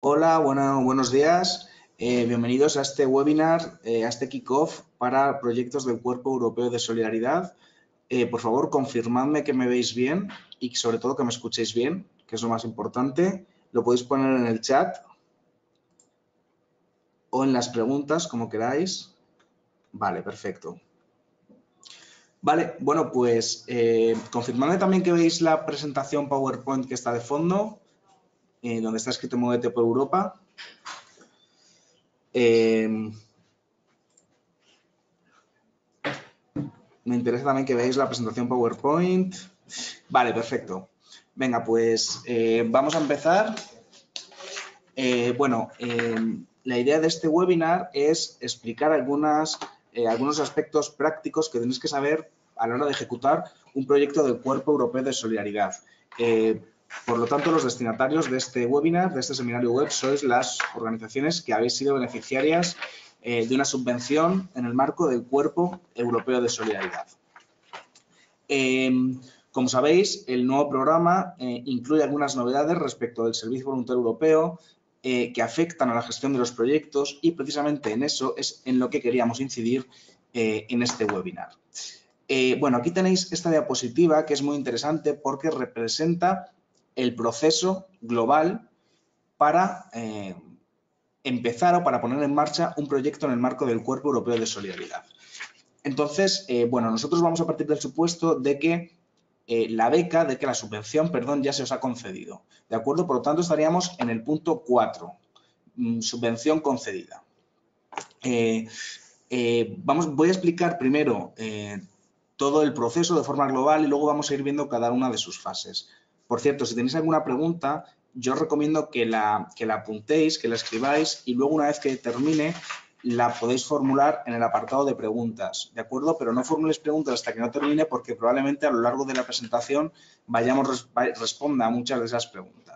Hola, buenos días. Bienvenidos a este webinar, a este kickoff para proyectos del Cuerpo Europeo de Solidaridad. Por favor, confirmadme que me veis bien y sobre todo que me escuchéis bien, que es lo más importante. Lo podéis poner en el chat o en las preguntas, como queráis. Vale, perfecto. Vale, bueno, pues confirmadme también que veis la presentación PowerPoint que está de fondo, donde está escrito Muévete por Europa. Me interesa también que veáis la presentación PowerPoint. Vale, perfecto. Venga, pues vamos a empezar. La idea de este webinar es explicar algunos aspectos prácticos que tenéis que saber a la hora de ejecutar un proyecto del Cuerpo Europeo de Solidaridad. Por lo tanto, los destinatarios de este webinar, de este seminario web, sois las organizaciones que habéis sido beneficiarias de una subvención en el marco del Cuerpo Europeo de Solidaridad. Como sabéis, el nuevo programa incluye algunas novedades respecto del Servicio Voluntario Europeo que afectan a la gestión de los proyectos y precisamente en eso es en lo que queríamos incidir en este webinar. Bueno, aquí tenéis esta diapositiva que es muy interesante porque representa el proceso global para empezar o para poner en marcha un proyecto en el marco del Cuerpo Europeo de Solidaridad. Entonces, bueno, nosotros vamos a partir del supuesto de que la subvención, perdón, ya se os ha concedido. ¿De acuerdo? Por lo tanto, estaríamos en el punto 4, subvención concedida. Voy a explicar primero todo el proceso de forma global y luego vamos a ir viendo cada una de sus fases. Por cierto, si tenéis alguna pregunta, yo os recomiendo que la apuntéis, que la escribáis y luego una vez que termine la podéis formular en el apartado de preguntas, ¿de acuerdo? Pero no formuléis preguntas hasta que no termine porque probablemente a lo largo de la presentación responda a muchas de esas preguntas.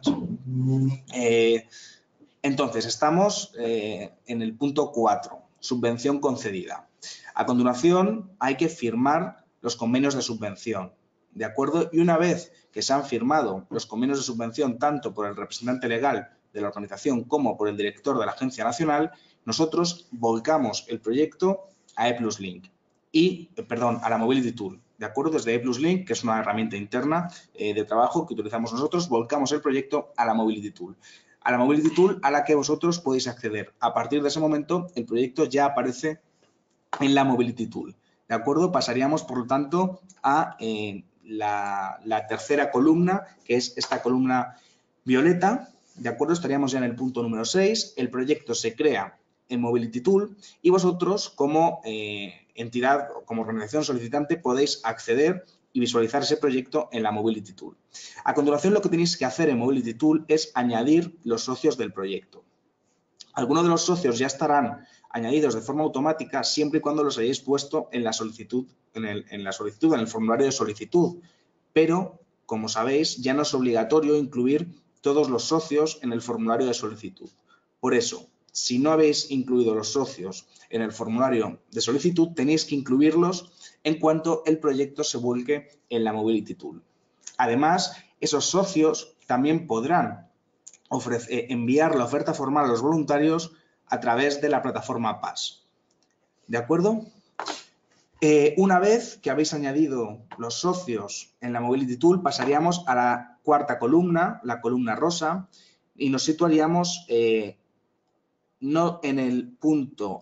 Entonces, estamos en el punto 4, subvención concedida. A continuación, hay que firmar los convenios de subvención, ¿de acuerdo? Y una vez que se han firmado los convenios de subvención tanto por el representante legal de la organización como por el director de la Agencia Nacional, nosotros volcamos el proyecto a ePlusLink a la Mobility Tool, ¿de acuerdo? Desde ePlusLink, que es una herramienta interna de trabajo que utilizamos nosotros, volcamos el proyecto a la Mobility Tool. A la Mobility Tool a la que vosotros podéis acceder. A partir de ese momento, el proyecto ya aparece en la Mobility Tool, ¿de acuerdo? Pasaríamos, por lo tanto, a la tercera columna, que es esta columna violeta, ¿de acuerdo? Estaríamos ya en el punto número 6. El proyecto se crea en Mobility Tool y vosotros, como entidad o como organización solicitante, podéis acceder y visualizar ese proyecto en la Mobility Tool. A continuación, lo que tenéis que hacer en Mobility Tool es añadir los socios del proyecto. Algunos de los socios ya estarán añadidos de forma automática siempre y cuando los hayáis puesto en la solicitud, en el formulario de solicitud. Pero, como sabéis, ya no es obligatorio incluir todos los socios en el formulario de solicitud. Por eso, si no habéis incluido los socios en el formulario de solicitud, tenéis que incluirlos en cuanto el proyecto se vuelque en la Mobility Tool. Además, esos socios también podrán enviar la oferta formal a los voluntarios a través de la plataforma PAS. ¿De acuerdo? Una vez que habéis añadido los socios en la Mobility Tool, pasaríamos a la cuarta columna, la columna rosa, y nos situaríamos no en el punto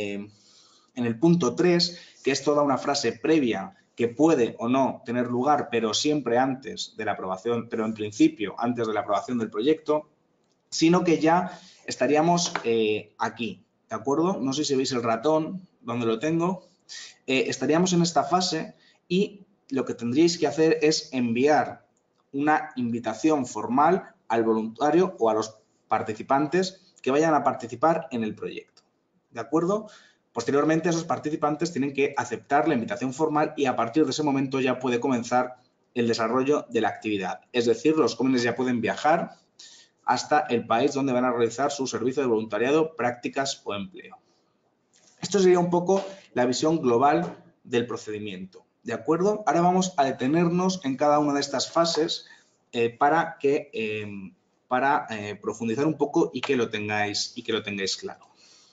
3, que es toda una frase previa que puede o no tener lugar, pero siempre antes de la aprobación, pero en principio antes de la aprobación del proyecto, sino que ya estaríamos aquí, ¿de acuerdo? No sé si veis el ratón, donde lo tengo. Estaríamos en esta fase y lo que tendríais que hacer es enviar una invitación formal al voluntario o a los participantes que vayan a participar en el proyecto, ¿de acuerdo? Posteriormente, esos participantes tienen que aceptar la invitación formal y a partir de ese momento ya puede comenzar el desarrollo de la actividad. Es decir, los jóvenes ya pueden viajar hasta el país donde van a realizar su servicio de voluntariado, prácticas o empleo. Esto sería un poco la visión global del procedimiento, ¿de acuerdo? Ahora vamos a detenernos en cada una de estas fases para que para profundizar un poco y que lo tengáis claro.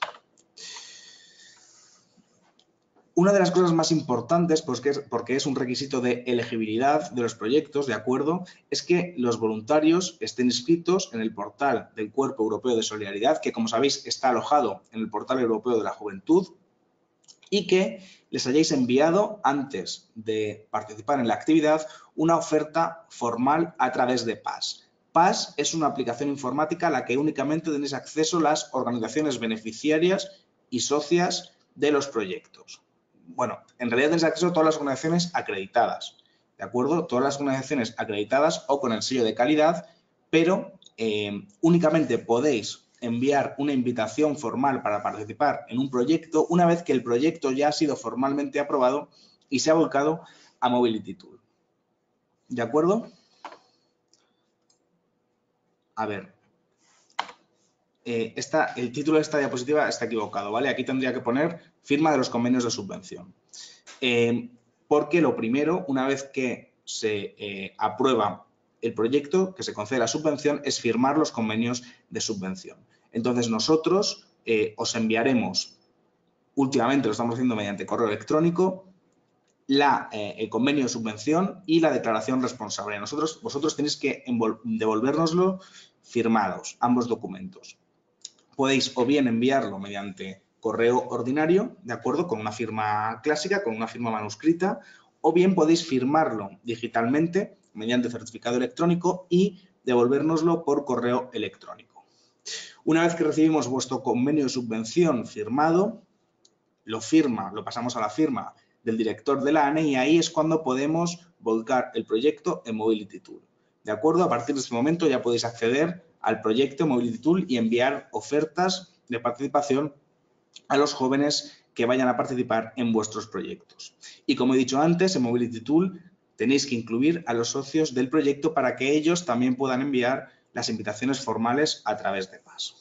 Una de las cosas más importantes, pues porque es un requisito de elegibilidad de los proyectos, ¿de acuerdo?, es que los voluntarios estén inscritos en el portal del Cuerpo Europeo de Solidaridad, que, como sabéis, está alojado en el portal europeo de la Juventud, y que les hayáis enviado, antes de participar en la actividad, una oferta formal a través de PAS. PAS es una aplicación informática a la que únicamente tenéis acceso las organizaciones beneficiarias y socias de los proyectos. Bueno, en realidad tenéis acceso a todas las organizaciones acreditadas, ¿de acuerdo? Todas las organizaciones acreditadas o con el sello de calidad, pero únicamente podéis enviar una invitación formal para participar en un proyecto una vez que el proyecto ya ha sido formalmente aprobado y se ha volcado a Mobility Tool. ¿De acuerdo? A ver. El título de esta diapositiva está equivocado, ¿vale? Aquí tendría que poner firma de los convenios de subvención. Porque lo primero, una vez que se aprueba el proyecto, que se concede la subvención, es firmar los convenios de subvención. Entonces, nosotros os enviaremos, últimamente lo estamos haciendo mediante correo electrónico, el convenio de subvención y la declaración responsable. Vosotros tenéis que devolvérnoslo firmados, ambos documentos. Podéis o bien enviarlo mediante correo ordinario, ¿de acuerdo?, con una firma clásica, con una firma manuscrita, o bien podéis firmarlo digitalmente mediante certificado electrónico y devolvérnoslo por correo electrónico. Una vez que recibimos vuestro convenio de subvención firmado, lo pasamos a la firma del director de la ANE y ahí es cuando podemos volcar el proyecto en Mobility Tool. ¿De acuerdo? A partir de este momento ya podéis acceder al proyecto Mobility Tool y enviar ofertas de participación a los jóvenes que vayan a participar en vuestros proyectos. Y como he dicho antes, en Mobility Tool tenéis que incluir a los socios del proyecto para que ellos también puedan enviar las invitaciones formales a través de PAS.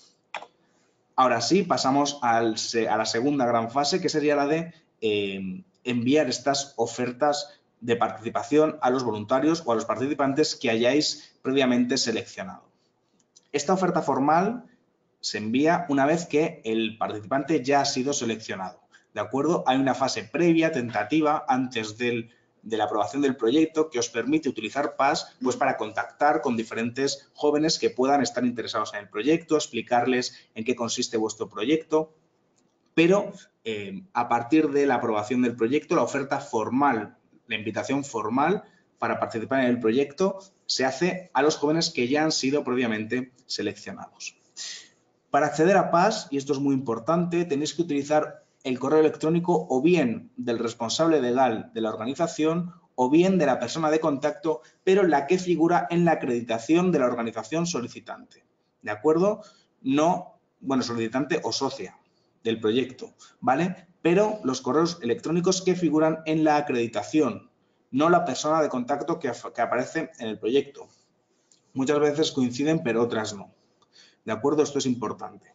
Ahora sí, pasamos a la segunda gran fase, que sería la de enviar estas ofertas de participación a los voluntarios o a los participantes que hayáis previamente seleccionado. Esta oferta formal se envía una vez que el participante ya ha sido seleccionado, ¿de acuerdo? Hay una fase previa, tentativa, antes de la aprobación del proyecto que os permite utilizar PAS pues, para contactar con diferentes jóvenes que puedan estar interesados en el proyecto, explicarles en qué consiste vuestro proyecto, pero a partir de la aprobación del proyecto, la oferta formal, la invitación formal para participar en el proyecto se hace a los jóvenes que ya han sido previamente seleccionados. Para acceder a PAS, y esto es muy importante, tenéis que utilizar el correo electrónico o bien del responsable legal de la organización o bien de la persona de contacto, pero la que figura en la acreditación de la organización solicitante. ¿De acuerdo? No, bueno, solicitante o socia del proyecto, ¿vale? Pero los correos electrónicos que figuran en la acreditación, no la persona de contacto que aparece en el proyecto. Muchas veces coinciden, pero otras no. ¿De acuerdo? Esto es importante.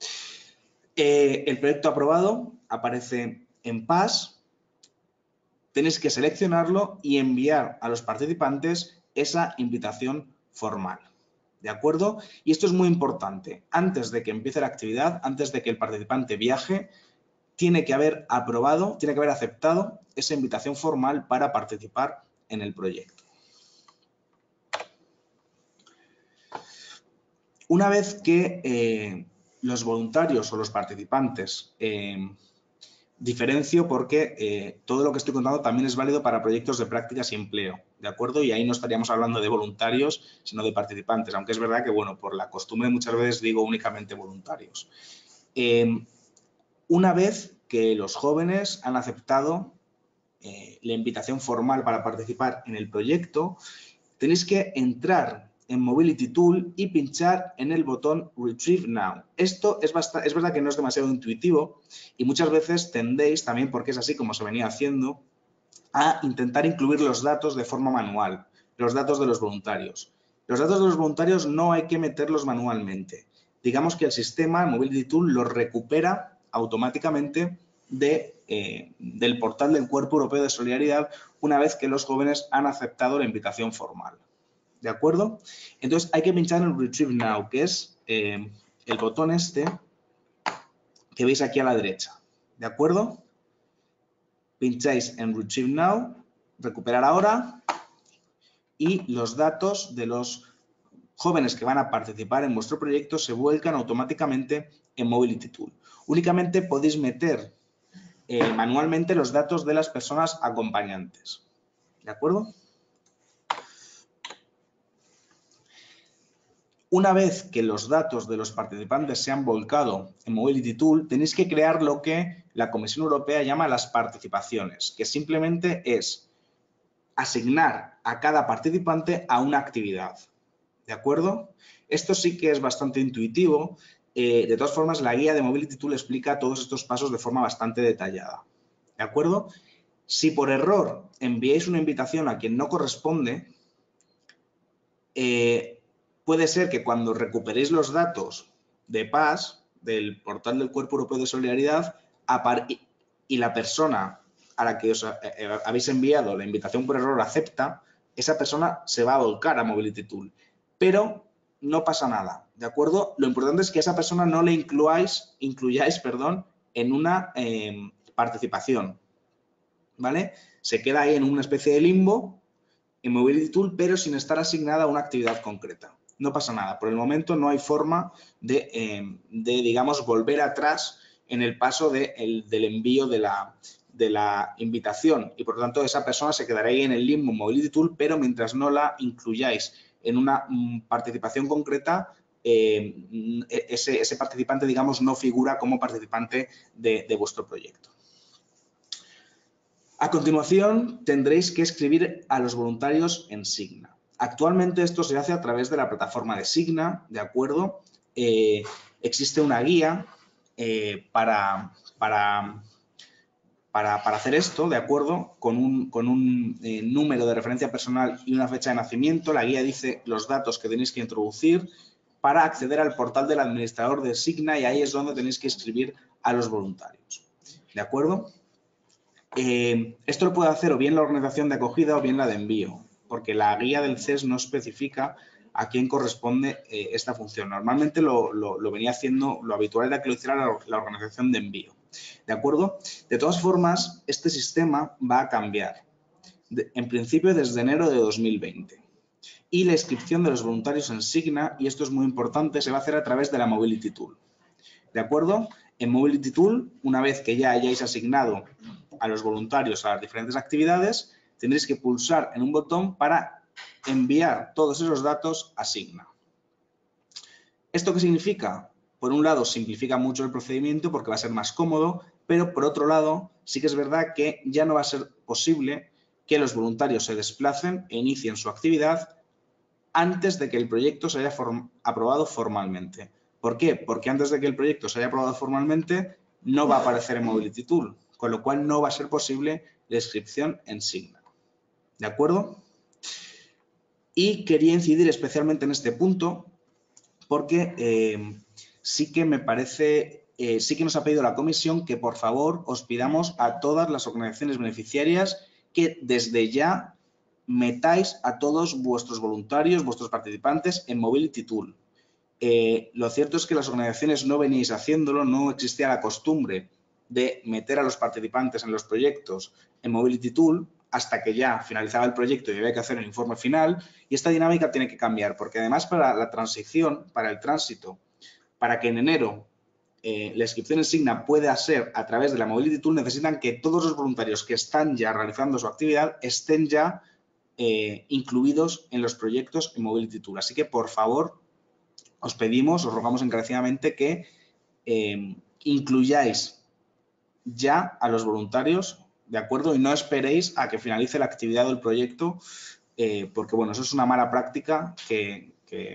El proyecto aprobado aparece en PAS. Tenéis que seleccionarlo y enviar a los participantes esa invitación formal. ¿De acuerdo? Y esto es muy importante. Antes de que empiece la actividad, antes de que el participante viaje, tiene que haber aprobado, tiene que haber aceptado esa invitación formal para participar en el proyecto. Una vez que los voluntarios o los participantes, diferencio porque todo lo que estoy contando también es válido para proyectos de prácticas y empleo, ¿de acuerdo? Y ahí no estaríamos hablando de voluntarios, sino de participantes, aunque es verdad que, bueno, por la costumbre muchas veces digo únicamente voluntarios. Una vez que los jóvenes han aceptado la invitación formal para participar en el proyecto, tenéis que entrar en Mobility Tool y pinchar en el botón Retrieve Now. Esto es verdad que no es demasiado intuitivo y muchas veces tendéis, también porque es así como se venía haciendo, a intentar incluir los datos de forma manual, los datos de los voluntarios. Los datos de los voluntarios no hay que meterlos manualmente. Digamos que el sistema, el Mobility Tool, los recupera automáticamente del portal del Cuerpo Europeo de Solidaridad una vez que los jóvenes han aceptado la invitación formal. ¿de acuerdo? Entonces hay que pinchar en Retrieve Now, que es el botón este que veis aquí a la derecha, ¿de acuerdo? Pincháis en Retrieve Now, recuperar ahora, y los datos de los jóvenes que van a participar en vuestro proyecto se vuelcan automáticamente en Mobility Tool. Únicamente podéis meter manualmente los datos de las personas acompañantes, ¿de acuerdo? Una vez que los datos de los participantes se han volcado en Mobility Tool, tenéis que crear lo que la Comisión Europea llama las participaciones, que simplemente es asignar a cada participante a una actividad, ¿de acuerdo? Esto sí que es bastante intuitivo. De todas formas, la guía de Mobility Tool explica todos estos pasos de forma bastante detallada, ¿de acuerdo? Si por error enviáis una invitación a quien no corresponde, puede ser que cuando recuperéis los datos de PAS, del portal del Cuerpo Europeo de Solidaridad, y la persona a la que os habéis enviado la invitación por error acepta, esa persona se va a volcar a Mobility Tool. Pero no pasa nada, ¿de acuerdo? Lo importante es que a esa persona no le incluyáis en una participación, ¿vale? Se queda ahí en una especie de limbo en Mobility Tool, pero sin estar asignada a una actividad concreta. No pasa nada. Por el momento no hay forma de digamos, volver atrás en el paso del envío de la invitación y, por lo tanto, esa persona se quedará ahí en el limbo Mobility Tool, pero mientras no la incluyáis en una participación concreta, ese participante, digamos, no figura como participante de vuestro proyecto. A continuación, tendréis que escribir a los voluntarios en Signa. Actualmente esto se hace a través de la plataforma de Signa, ¿de acuerdo? Existe una guía para hacer esto, ¿de acuerdo? Con un número de referencia personal y una fecha de nacimiento. La guía dice los datos que tenéis que introducir para acceder al portal del administrador de Signa, y ahí es donde tenéis que escribir a los voluntarios, ¿de acuerdo? Esto lo puede hacer o bien la organización de acogida o bien la de envío, porque la guía del CES no especifica a quién corresponde esta función. Normalmente lo venía haciendo, lo habitual era que lo hiciera la organización de envío, ¿de acuerdo? De todas formas, este sistema va a cambiar, en principio desde enero de 2020. Y la inscripción de los voluntarios en Signa, y esto es muy importante, se va a hacer a través de la Mobility Tool, ¿de acuerdo? En Mobility Tool, una vez que ya hayáis asignado a los voluntarios a las diferentes actividades, tendréis que pulsar en un botón para enviar todos esos datos a Signa. ¿Esto qué significa? Por un lado, simplifica mucho el procedimiento porque va a ser más cómodo, pero por otro lado, sí que es verdad que ya no va a ser posible que los voluntarios se desplacen e inicien su actividad antes de que el proyecto se haya aprobado formalmente. ¿Por qué? Porque antes de que el proyecto se haya aprobado formalmente, no va a aparecer en Mobility Tool, con lo cual no va a ser posible la inscripción en Signa. ¿De acuerdo? Y quería incidir especialmente en este punto porque sí que me parece, sí que nos ha pedido la comisión que por favor os pidamos a todas las organizaciones beneficiarias que desde ya metáis a todos vuestros voluntarios, vuestros participantes en Mobility Tool. Lo cierto es que las organizaciones no veníais haciéndolo, no existía la costumbre de meter a los participantes en los proyectos en Mobility Tool hasta que ya finalizaba el proyecto y había que hacer el informe final, y esta dinámica tiene que cambiar porque además para la transición, para el tránsito, para que en enero la inscripción en Signa pueda ser a través de la Mobility Tool, necesitan que todos los voluntarios que están ya realizando su actividad estén ya incluidos en los proyectos en Mobility Tool. Así que, por favor, os pedimos, os rogamos encarecidamente que incluyáis ya a los voluntarios, ¿de acuerdo? Y no esperéis a que finalice la actividad del proyecto, porque, bueno, eso es una mala práctica que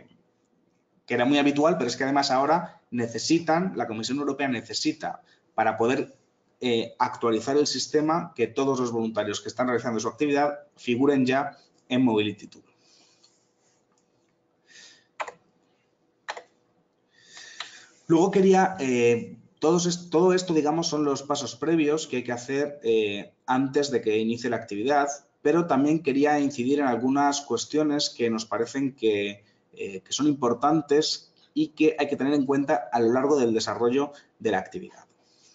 era muy habitual, pero es que además ahora la Comisión Europea necesita, para poder actualizar el sistema, que todos los voluntarios que están realizando su actividad figuren ya en Mobility Tool. Luego quería, todo esto, digamos, son los pasos previos que hay que hacer antes de que inicie la actividad. pero también quería incidir en algunas cuestiones que nos parecen que son importantes y que hay que tener en cuenta a lo largo del desarrollo de la actividad.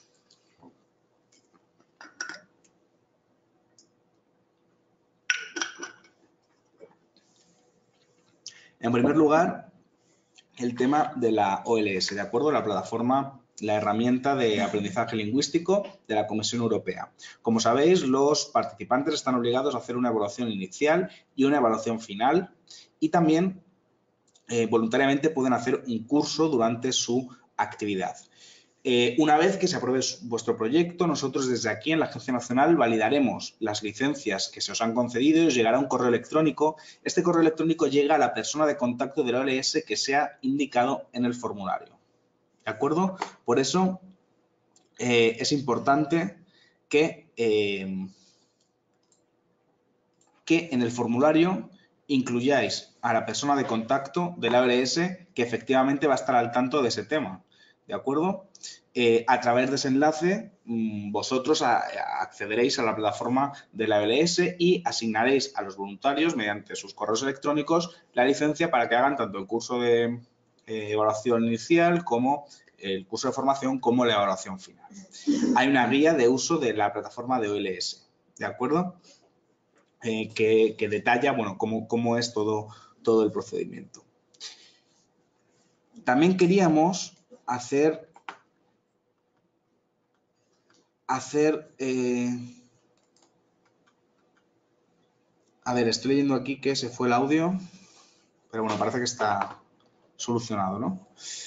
En primer lugar, el tema de la OLS, ¿de acuerdo? La plataforma, la herramienta de aprendizaje lingüístico de la Comisión Europea. Como sabéis, los participantes están obligados a hacer una evaluación inicial y una evaluación final y también voluntariamente pueden hacer un curso durante su actividad. Una vez que se apruebe vuestro proyecto, nosotros desde aquí en la Agencia Nacional validaremos las licencias que se os han concedido y os llegará un correo electrónico. Este correo electrónico llega a la persona de contacto de la OLS que sea indicado en el formulario. ¿De acuerdo? Por eso es importante que en el formulario incluyáis a la persona de contacto de la OLS que efectivamente va a estar al tanto de ese tema. ¿De acuerdo? A través de ese enlace, vosotros accederéis a la plataforma de la OLS y asignaréis a los voluntarios, mediante sus correos electrónicos, la licencia para que hagan tanto el curso de evaluación inicial como el curso de formación como la evaluación final. Hay una guía de uso de la plataforma de OLS, ¿de acuerdo? Que detalla, bueno, cómo es todo el procedimiento. También queríamos hacer a ver, estoy leyendo aquí que se fue el audio, pero bueno, parece que está solucionado, ¿no?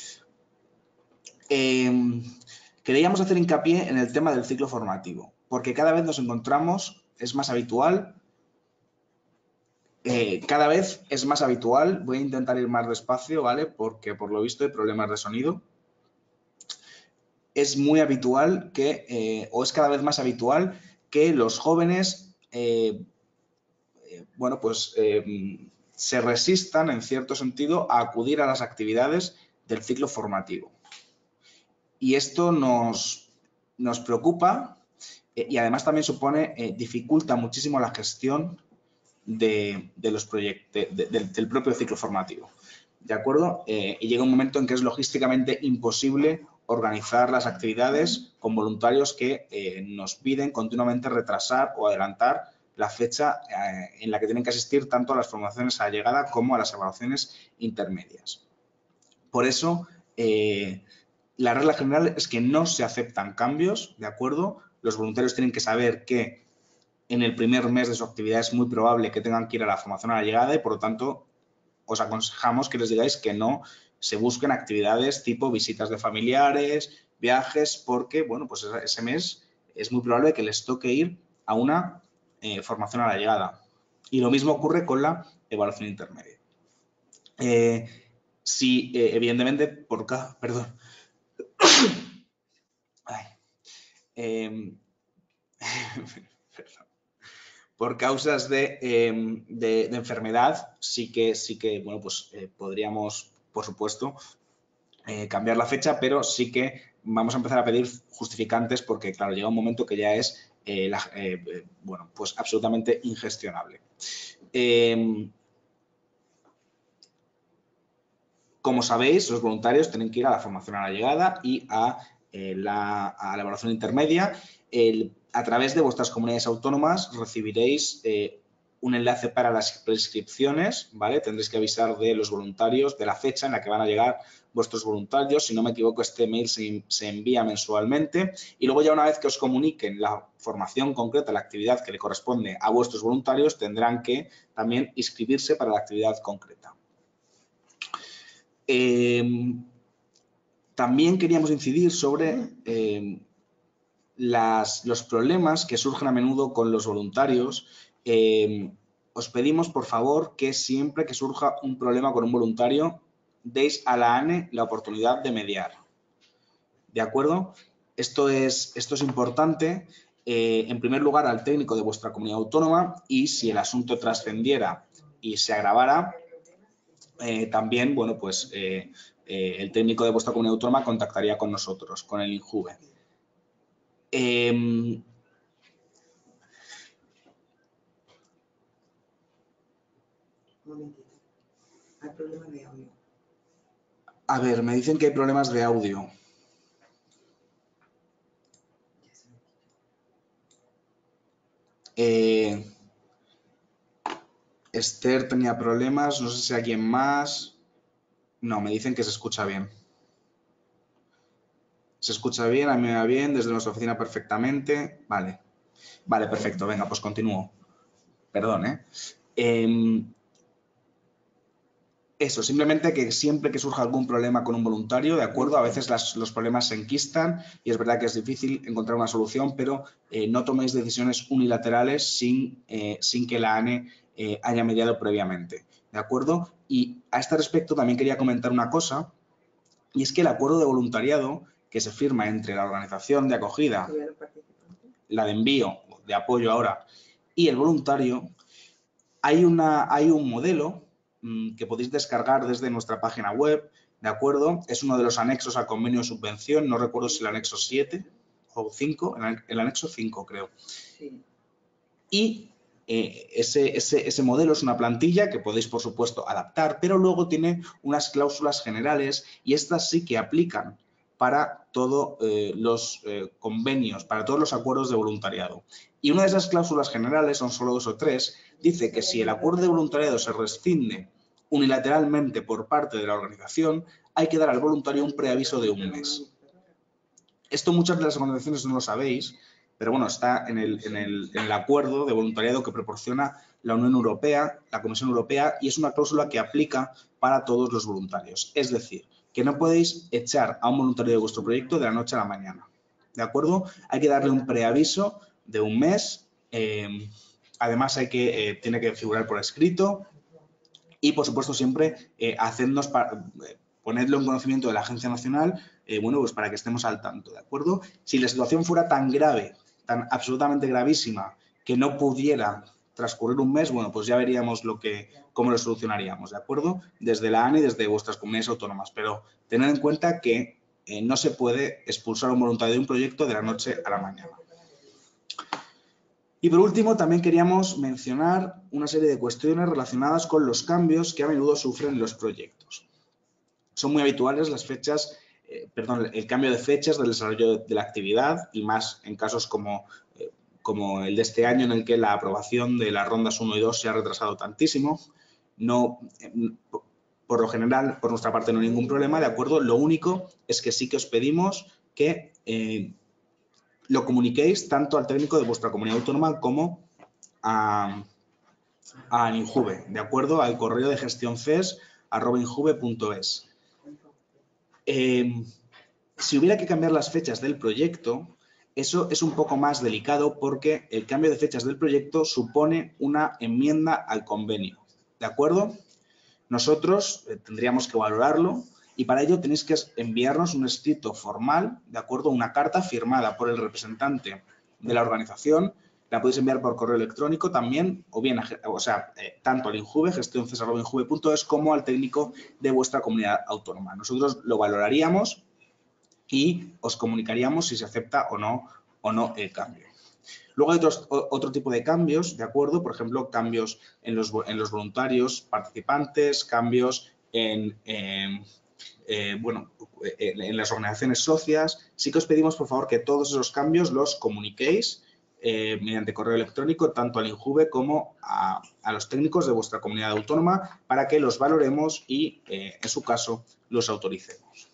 Queríamos hacer hincapié en el tema del ciclo formativo, porque cada vez nos encontramos, es más habitual, voy a intentar ir más despacio, ¿vale? Porque por lo visto hay problemas de sonido. Es muy habitual que, o es cada vez más habitual que los jóvenes, bueno, pues se resistan en cierto sentido a acudir a las actividades del ciclo formativo. Y esto nos preocupa y además también dificulta muchísimo la gestión de los proyectos, del propio ciclo formativo. ¿De acuerdo? Y llega un momento en que es logísticamente imposible organizar las actividades con voluntarios que nos piden continuamente retrasar o adelantar la fecha en la que tienen que asistir tanto a las formaciones a la llegada como a las evaluaciones intermedias. Por eso, la regla general es que no se aceptan cambios, ¿de acuerdo? Los voluntarios tienen que saber que en el primer mes de su actividad es muy probable que tengan que ir a la formación a la llegada y, por lo tanto, os aconsejamos que les digáis que no se busquen actividades tipo visitas de familiares, viajes, porque, bueno, pues ese mes es muy probable que les toque ir a una formación a la llegada. Y lo mismo ocurre con la evaluación intermedia. Si, evidentemente, perdón. Por causas de enfermedad, sí que bueno, pues podríamos, por supuesto, cambiar la fecha, pero sí que vamos a empezar a pedir justificantes porque, claro, llega un momento que ya es, bueno, pues absolutamente ingestionable. Como sabéis, los voluntarios tienen que ir a la formación a la llegada y a la evaluación intermedia. A través de vuestras comunidades autónomas recibiréis un enlace para las prescripciones, ¿vale? Tendréis que avisar de los voluntarios, de la fecha en la que van a llegar vuestros voluntarios. Si no me equivoco, este mail se envía mensualmente y luego ya una vez que os comuniquen la formación concreta, la actividad que le corresponde a vuestros voluntarios, tendrán que también inscribirse para la actividad concreta. También queríamos incidir sobre los problemas que surgen a menudo con los voluntarios. Os pedimos, por favor, que siempre que surja un problema con un voluntario, deis a la ANE la oportunidad de mediar. ¿De acuerdo? Esto es importante, en primer lugar, al técnico de vuestra comunidad autónoma y si el asunto trascendiera y se agravara, también, bueno, pues el técnico de vuestra comunidad autónoma contactaría con nosotros, con el INJUVE. Un momentito. Hay problemas de audio. A ver, me dicen que hay problemas de audio. Esther tenía problemas, no sé si alguien más. No, me dicen que se escucha bien. Se escucha bien, a mí me va bien, desde nuestra oficina perfectamente. Vale, vale, perfecto, venga, pues continúo. Perdón, Eso, simplemente que siempre que surja algún problema con un voluntario, ¿de acuerdo? A veces los problemas se enquistan y es verdad que es difícil encontrar una solución, pero no toméis decisiones unilaterales sin que la ANE haya mediado previamente, ¿de acuerdo? Y a este respecto también quería comentar una cosa, y es que el acuerdo de voluntariado que se firma entre la organización de acogida, la de envío, de apoyo ahora, y el voluntario, hay un modelo que podéis descargar desde nuestra página web, ¿de acuerdo? Es uno de los anexos al convenio de subvención, no recuerdo si el anexo 7 o 5, el anexo 5 creo. Sí. Y ese modelo es una plantilla que podéis, por supuesto, adaptar, pero luego tiene unas cláusulas generales y estas sí que aplican para todos los convenios, para todos los acuerdos de voluntariado. Y una de esas cláusulas generales, son solo 2 o 3, dice que si el acuerdo de voluntariado se rescinde unilateralmente por parte de la organización, hay que dar al voluntario un preaviso de 1 mes. Esto muchas de las organizaciones no lo sabéis, pero bueno, está en el acuerdo de voluntariado que proporciona la Unión Europea, la Comisión Europea, y es una cláusula que aplica para todos los voluntarios. Es decir, que no podéis echar a un voluntario de vuestro proyecto de la noche a la mañana. ¿De acuerdo? Hay que darle un preaviso de 1 mes. Además, tiene que figurar por escrito. Y, por supuesto, siempre ponedlo en conocimiento de la Agencia Nacional, bueno, pues para que estemos al tanto, ¿de acuerdo? Si la situación fuera tan grave, tan absolutamente gravísima, que no pudiera transcurrir 1 mes, bueno, pues ya veríamos cómo lo solucionaríamos, ¿de acuerdo? Desde la ANE y desde vuestras comunidades autónomas, pero tened en cuenta que no se puede expulsar a un voluntario de un proyecto de la noche a la mañana. Y por último, también queríamos mencionar una serie de cuestiones relacionadas con los cambios que a menudo sufren los proyectos. Son muy habituales el cambio de fechas del desarrollo de la actividad y más en casos como el de este año en el que la aprobación de las rondas 1 y 2 se ha retrasado tantísimo. No, por lo general, por nuestra parte no hay ningún problema, ¿de acuerdo? Lo único es que sí que os pedimos que lo comuniquéis tanto al técnico de vuestra comunidad autónoma como a Injuve, ¿de acuerdo? Al correo de gestionces@injuve.es. Si hubiera que cambiar las fechas del proyecto, eso es un poco más delicado porque el cambio de fechas del proyecto supone una enmienda al convenio, ¿de acuerdo? Nosotros tendríamos que valorarlo y para ello tenéis que enviarnos un escrito formal, ¿de acuerdo? Una carta firmada por el representante de la organización. La podéis enviar por correo electrónico también, o bien, tanto al Injuve, gestionces@injuve.es, como al técnico de vuestra comunidad autónoma. Nosotros lo valoraríamos y os comunicaríamos si se acepta o no el cambio. Luego hay otro tipo de cambios, ¿de acuerdo? Por ejemplo, cambios en los voluntarios participantes, cambios en las organizaciones socias. Sí que os pedimos, por favor, que todos esos cambios los comuniquéis mediante correo electrónico, tanto al Injuve como a los técnicos de vuestra comunidad autónoma, para que los valoremos y, en su caso, los autoricemos.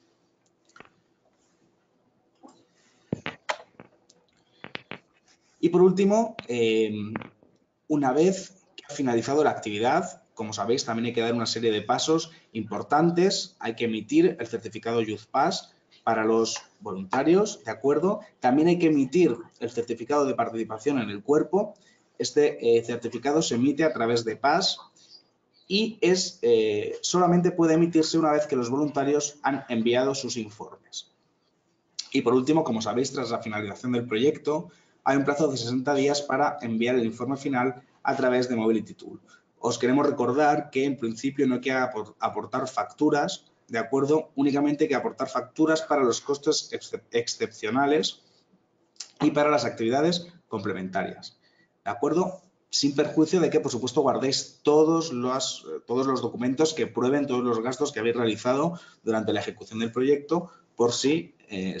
Y por último, una vez que ha finalizado la actividad, como sabéis, también hay que dar una serie de pasos importantes. Hay que emitir el certificado Youth Pass para los voluntarios, ¿de acuerdo? También hay que emitir el certificado de participación en el cuerpo. Este certificado se emite a través de PAS y solamente puede emitirse una vez que los voluntarios han enviado sus informes. Y por último, como sabéis, tras la finalización del proyecto, hay un plazo de 60 días para enviar el informe final a través de Mobility Tool. Os queremos recordar que en principio no hay que aportar facturas, ¿de acuerdo? Únicamente hay que aportar facturas para los costes excepcionales y para las actividades complementarias, ¿de acuerdo? sin perjuicio de que, por supuesto, guardéis todos los documentos que prueben todos los gastos que habéis realizado durante la ejecución del proyecto, por si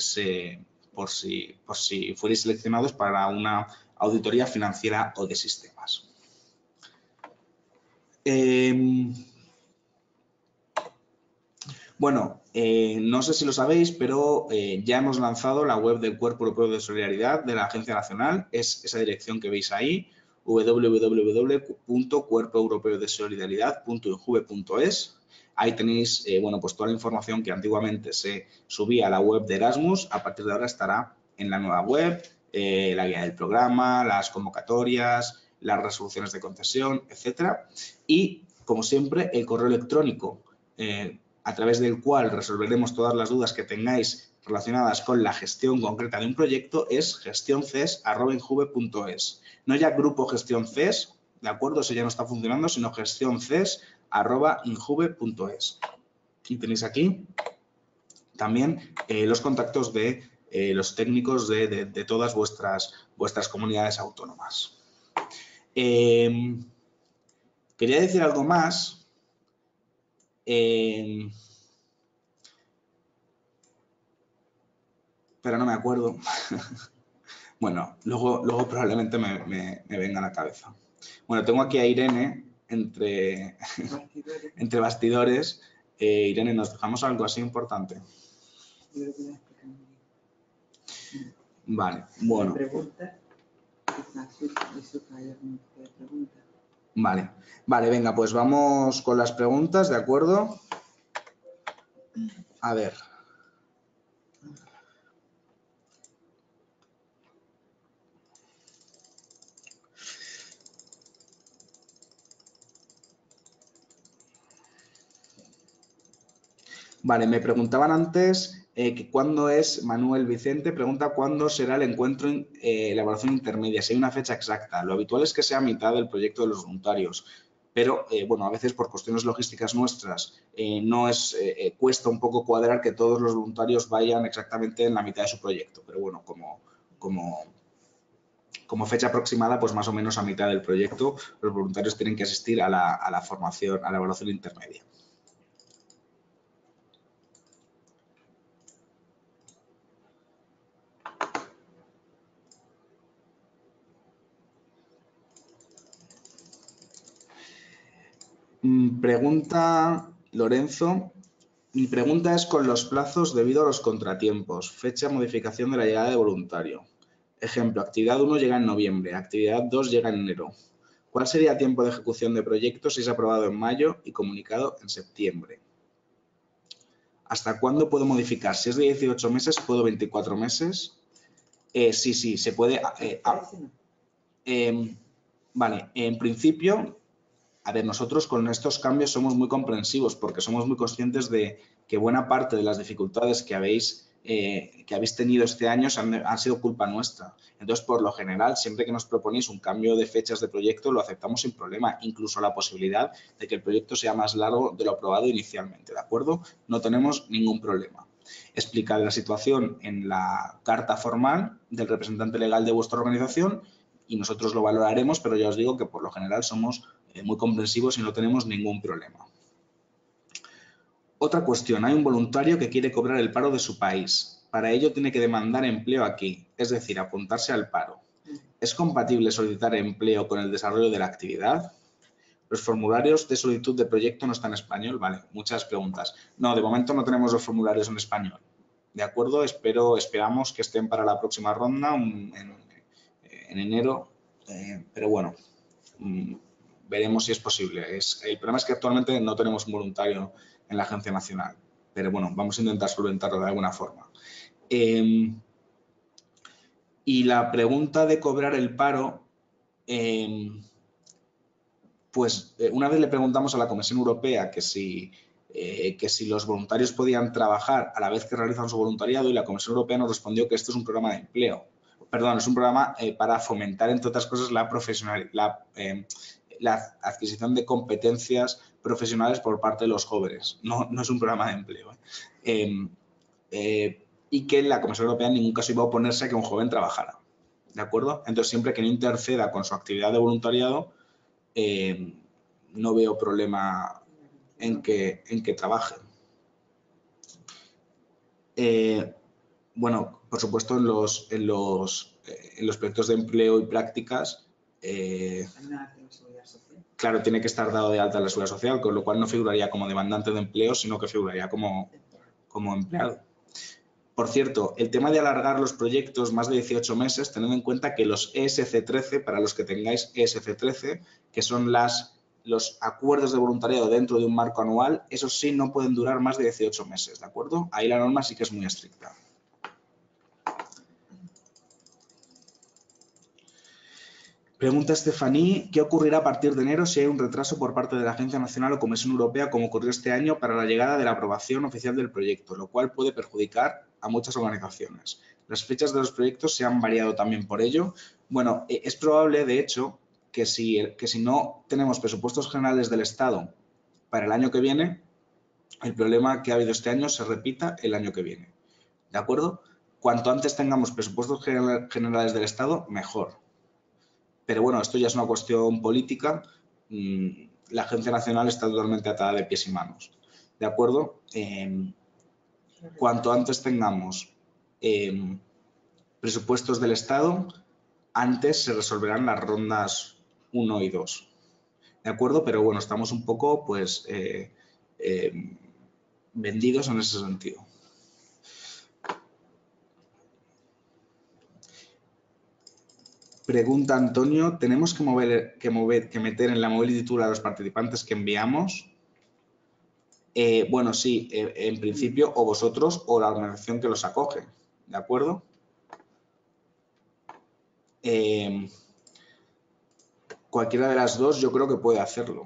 fuerais seleccionados para una auditoría financiera o de sistemas. Bueno, no sé si lo sabéis, pero ya hemos lanzado la web del Cuerpo Europeo de Solidaridad de la Agencia Nacional. Es esa dirección que veis ahí, www.cuerpoeuropeodesolidaridad.injuve.es. Ahí tenéis bueno, pues toda la información que antiguamente se subía a la web de Erasmus. A partir de ahora estará en la nueva web, la guía del programa, las convocatorias, las resoluciones de concesión, etcétera. Y, como siempre, el correo electrónico a través del cual resolveremos todas las dudas que tengáis relacionadas con la gestión concreta de un proyecto es gestionces@injuve.es. No ya grupo gestión CES, ¿de acuerdo? Eso ya no está funcionando, sino gestionces@injuve.es. Y tenéis aquí también los contactos de los técnicos de todas vuestras comunidades autónomas. Quería decir algo más. Pero no me acuerdo. Bueno, luego probablemente me venga a la cabeza. Bueno, tengo aquí a Irene entre bastidores. Irene, ¿nos dejamos algo así importante? Vale, bueno. Vale, venga, pues vamos con las preguntas, ¿de acuerdo? A ver. Vale, me preguntaban antes que cuándo es, Manuel Vicente pregunta cuándo será el encuentro en la evaluación intermedia, si hay una fecha exacta. Lo habitual es que sea a mitad del proyecto de los voluntarios, pero bueno, a veces por cuestiones logísticas nuestras cuesta un poco cuadrar que todos los voluntarios vayan exactamente en la mitad de su proyecto, pero bueno, como fecha aproximada, pues más o menos a mitad del proyecto los voluntarios tienen que asistir a la formación, a la evaluación intermedia. Pregunta Lorenzo. Mi pregunta es con los plazos debido a los contratiempos. Fecha de modificación de la llegada de voluntario. Ejemplo, actividad 1 llega en noviembre, actividad 2 llega en enero. ¿Cuál sería el tiempo de ejecución de proyectos si es aprobado en mayo y comunicado en septiembre? ¿Hasta cuándo puedo modificar? Si es de 18 meses, ¿puedo 24 meses? Sí, se puede. Vale, en principio, a ver, nosotros con estos cambios somos muy comprensivos porque somos muy conscientes de que buena parte de las dificultades que habéis tenido este año han sido culpa nuestra. Entonces, por lo general, siempre que nos proponéis un cambio de fechas de proyecto, lo aceptamos sin problema, incluso la posibilidad de que el proyecto sea más largo de lo aprobado inicialmente, ¿de acuerdo? No tenemos ningún problema. Explicad la situación en la carta formal del representante legal de vuestra organización y nosotros lo valoraremos, pero ya os digo que por lo general somos muy comprensivos y no tenemos ningún problema. Otra cuestión, hay un voluntario que quiere cobrar el paro de su país. Para ello tiene que demandar empleo aquí, es decir, apuntarse al paro. ¿Es compatible solicitar empleo con el desarrollo de la actividad? Los formularios de solicitud de proyecto no están en español. Vale, muchas preguntas. No, de momento no tenemos los formularios en español. ¿De acuerdo? Esperamos que estén para la próxima ronda en enero, pero bueno, veremos si es posible. El problema es que actualmente no tenemos un voluntario en la Agencia Nacional, pero bueno, vamos a intentar solventarlo de alguna forma. Y la pregunta de cobrar el paro, pues una vez le preguntamos a la Comisión Europea que si los voluntarios podían trabajar a la vez que realizan su voluntariado y la Comisión Europea nos respondió que esto es un programa de empleo. Perdón, es un programa para fomentar, entre otras cosas, la adquisición de competencias profesionales por parte de los jóvenes. No es un programa de empleo. Y que la Comisión Europea en ningún caso iba a oponerse a que un joven trabajara. ¿de acuerdo? Entonces, siempre que no interceda con su actividad de voluntariado, no veo problema en que trabaje. Bueno, por supuesto, en los proyectos de empleo y prácticas, claro, tiene que estar dado de alta en la Seguridad Social, con lo cual no figuraría como demandante de empleo, sino que figuraría como empleado. Por cierto, el tema de alargar los proyectos más de 18 meses, tened en cuenta que los ESC13, para los que tengáis ESC13, que son los acuerdos de voluntariado dentro de un marco anual, esos sí no pueden durar más de 18 meses, ¿de acuerdo? Ahí la norma sí que es muy estricta. Pregunta Estefaní, ¿qué ocurrirá a partir de enero si hay un retraso por parte de la Agencia Nacional o Comisión Europea, como ocurrió este año, para la llegada de la aprobación oficial del proyecto, lo cual puede perjudicar a muchas organizaciones? Las fechas de los proyectos se han variado también por ello. Bueno, es probable, de hecho, que si no tenemos presupuestos generales del Estado para el año que viene, el problema que ha habido este año se repita el año que viene. ¿De acuerdo? Cuanto antes tengamos presupuestos generales del Estado, mejor. Pero bueno, esto ya es una cuestión política. La Agencia Nacional está totalmente atada de pies y manos. ¿De acuerdo? Cuanto antes tengamos presupuestos del Estado, antes se resolverán las rondas 1 y 2. ¿De acuerdo? Pero bueno, estamos un poco, pues, vendidos en ese sentido. Pregunta Antonio, ¿tenemos que meter en la Mobility Tool a los participantes que enviamos? Bueno, sí, en principio, o vosotros o la organización que los acoge, ¿de acuerdo? Cualquiera de las dos yo creo que puede hacerlo.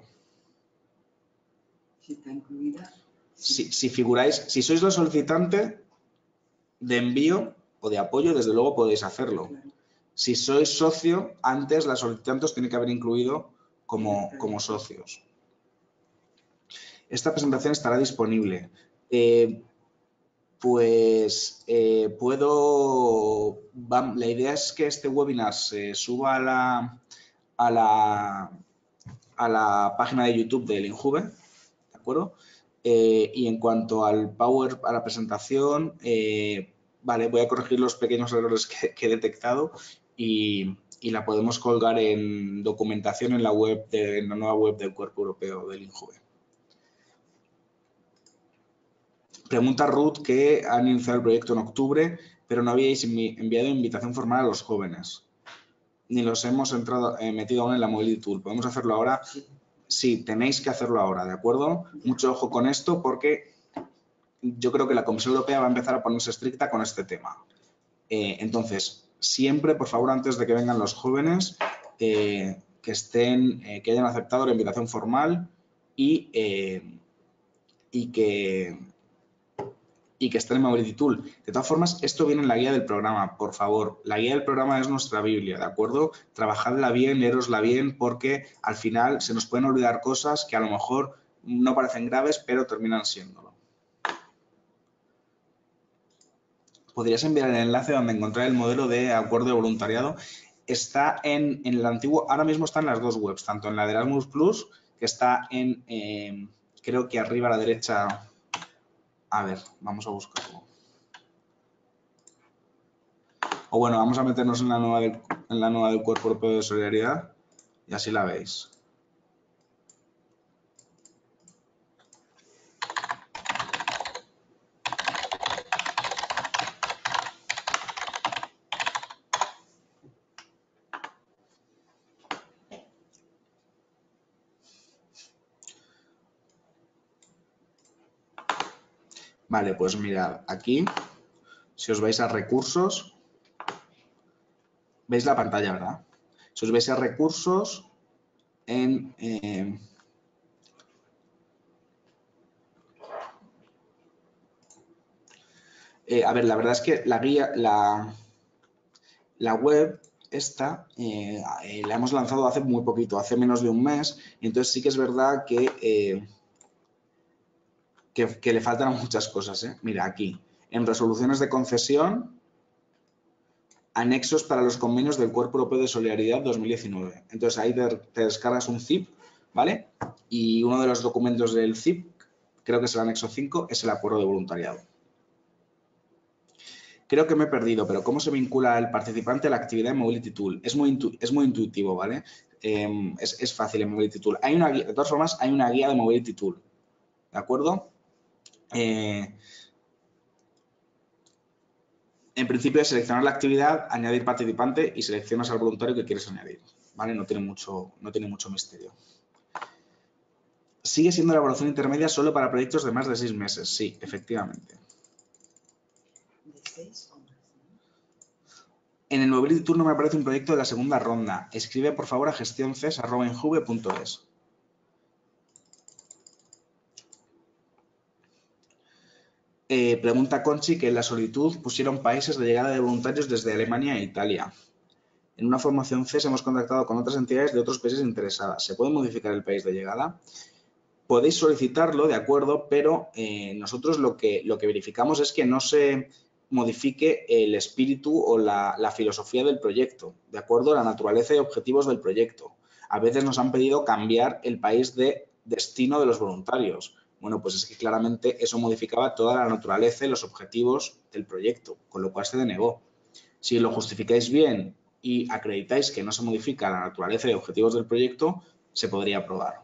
Si está incluida. Si figuráis, si sois la solicitante de envío o de apoyo, desde luego podéis hacerlo. Si sois socio, antes la solicitante os tiene que haber incluido como socios. Esta presentación estará disponible. La idea es que este webinar se suba a la página de YouTube del INJUVE, ¿de acuerdo? Y en cuanto al Power, a la presentación, vale, voy a corregir los pequeños errores que he detectado y la podemos colgar en documentación en la nueva web del Cuerpo Europeo del INJUVE. Pregunta Ruth que han iniciado el proyecto en octubre, pero no habíais enviado invitación formal a los jóvenes. Ni los hemos metido aún en la Mobility Tool. ¿Podemos hacerlo ahora? Sí, tenéis que hacerlo ahora, ¿de acuerdo? Mucho ojo con esto porque yo creo que la Comisión Europea va a empezar a ponerse estricta con este tema. Entonces, siempre, por favor, antes de que vengan los jóvenes, que hayan aceptado la invitación formal y que estén en Mobility Tool. De todas formas, esto viene en la guía del programa, por favor. La guía del programa es nuestra Biblia, ¿de acuerdo? Trabajadla bien, leerosla bien, porque al final se nos pueden olvidar cosas que a lo mejor no parecen graves, pero terminan siéndolo. Podrías enviar el enlace donde encontrar el modelo de acuerdo de voluntariado. Está en el antiguo, ahora mismo está en las dos webs, tanto en la de Erasmus Plus, que está creo que arriba a la derecha. A ver, vamos a buscarlo. O bueno, vamos a meternos en la nueva del Cuerpo Europeo de Solidaridad y así la veis. Vale, pues mirad, aquí, si os vais a recursos, veis la pantalla, ¿verdad? Si os vais a recursos, a ver, la verdad es que la guía, la web esta la hemos lanzado hace muy poquito, hace menos de un mes, y entonces sí que es verdad que le faltan muchas cosas. Mira, aquí, en resoluciones de concesión, anexos para los convenios del Cuerpo Europeo de Solidaridad 2019. Entonces ahí te descargas un zip, ¿vale? Y uno de los documentos del zip, creo que es el anexo 5, es el acuerdo de voluntariado. Creo que me he perdido, pero ¿cómo se vincula el participante a la actividad en Mobility Tool? Es muy intuitivo, ¿vale? Es fácil en Mobility Tool. Hay una guía, de todas formas, hay una guía de Mobility Tool, ¿de acuerdo? En principio es seleccionar la actividad, añadir participante y seleccionas al voluntario que quieres añadir, ¿vale? No tiene mucho misterio. ¿Sigue siendo la evaluación intermedia solo para proyectos de más de 6 meses? Sí, efectivamente. ¿De 6 o más? En el Mobility Tool no me aparece un proyecto de la segunda ronda. Escribe, por favor, a gestionces@injuve.es. Pregunta Conchi que en la solicitud pusieron países de llegada de voluntarios desde Alemania e Italia. En una formación CES hemos contactado con otras entidades de otros países interesadas. ¿Se puede modificar el país de llegada? Podéis solicitarlo, de acuerdo, pero nosotros lo que verificamos es que no se modifique el espíritu o la filosofía del proyecto, de acuerdo a la naturaleza y objetivos del proyecto. A veces nos han pedido cambiar el país de destino de los voluntarios. Bueno, pues es que claramente eso modificaba toda la naturaleza y los objetivos del proyecto, con lo cual se denegó. Si lo justificáis bien y acreditáis que no se modifica la naturaleza y objetivos del proyecto, se podría aprobar.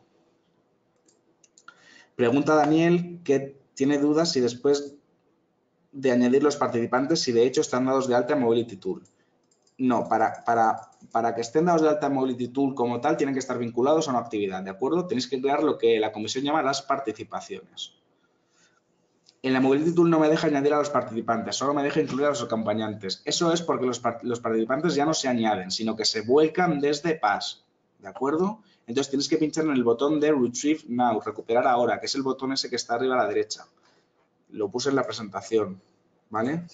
Pregunta Daniel que tiene dudas si después de añadir los participantes, si de hecho están dados de alta en Mobility Tool. No, para que estén dados de alta en Mobility Tool como tal, tienen que estar vinculados a una actividad, ¿de acuerdo? Tenéis que crear lo que la comisión llama las participaciones. En la Mobility Tool no me deja añadir a los participantes, solo me deja incluir a los acompañantes. Eso es porque los participantes ya no se añaden, sino que se vuelcan desde PAS, ¿de acuerdo? Entonces tienes que pinchar en el botón de Retrieve Now, recuperar ahora, que es el botón ese que está arriba a la derecha. Lo puse en la presentación, ¿vale?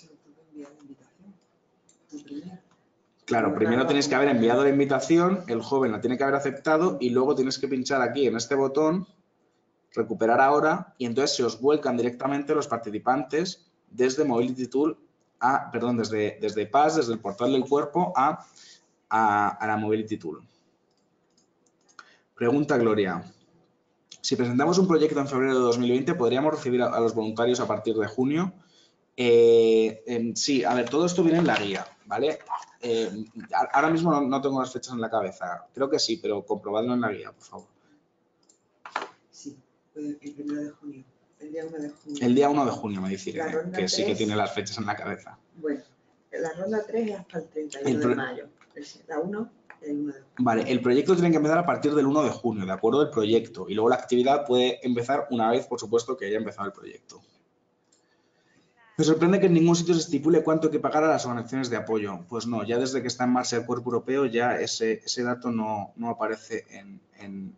Claro, primero tenéis que haber enviado la invitación, el joven la tiene que haber aceptado y luego tienes que pinchar aquí en este botón, recuperar ahora, y entonces se os vuelcan directamente los participantes desde Mobility Tool desde PAS, desde el portal del cuerpo a la Mobility Tool. Pregunta Gloria. Si presentamos un proyecto en febrero de 2020, ¿podríamos recibir a los voluntarios a partir de junio? Sí, a ver, todo esto viene en la guía, ¿vale? Ahora mismo no tengo las fechas en la cabeza. Creo que sí, pero comprobadlo en la guía, por favor. Sí, el 1 de junio. El día 1 de junio. El día 1 de junio me dice que 3, sí que tiene las fechas en la cabeza. Bueno, la ronda 3 es hasta el 31 de mayo. La 1, el 1 de junio. Vale, el proyecto tiene que empezar a partir del 1 de junio, ¿de acuerdo? El proyecto. Y luego la actividad puede empezar una vez, por supuesto, que haya empezado el proyecto. Me sorprende que en ningún sitio se estipule cuánto hay que pagar a las organizaciones de apoyo. Pues no, ya desde que está en marcha el Cuerpo Europeo ya ese dato no aparece en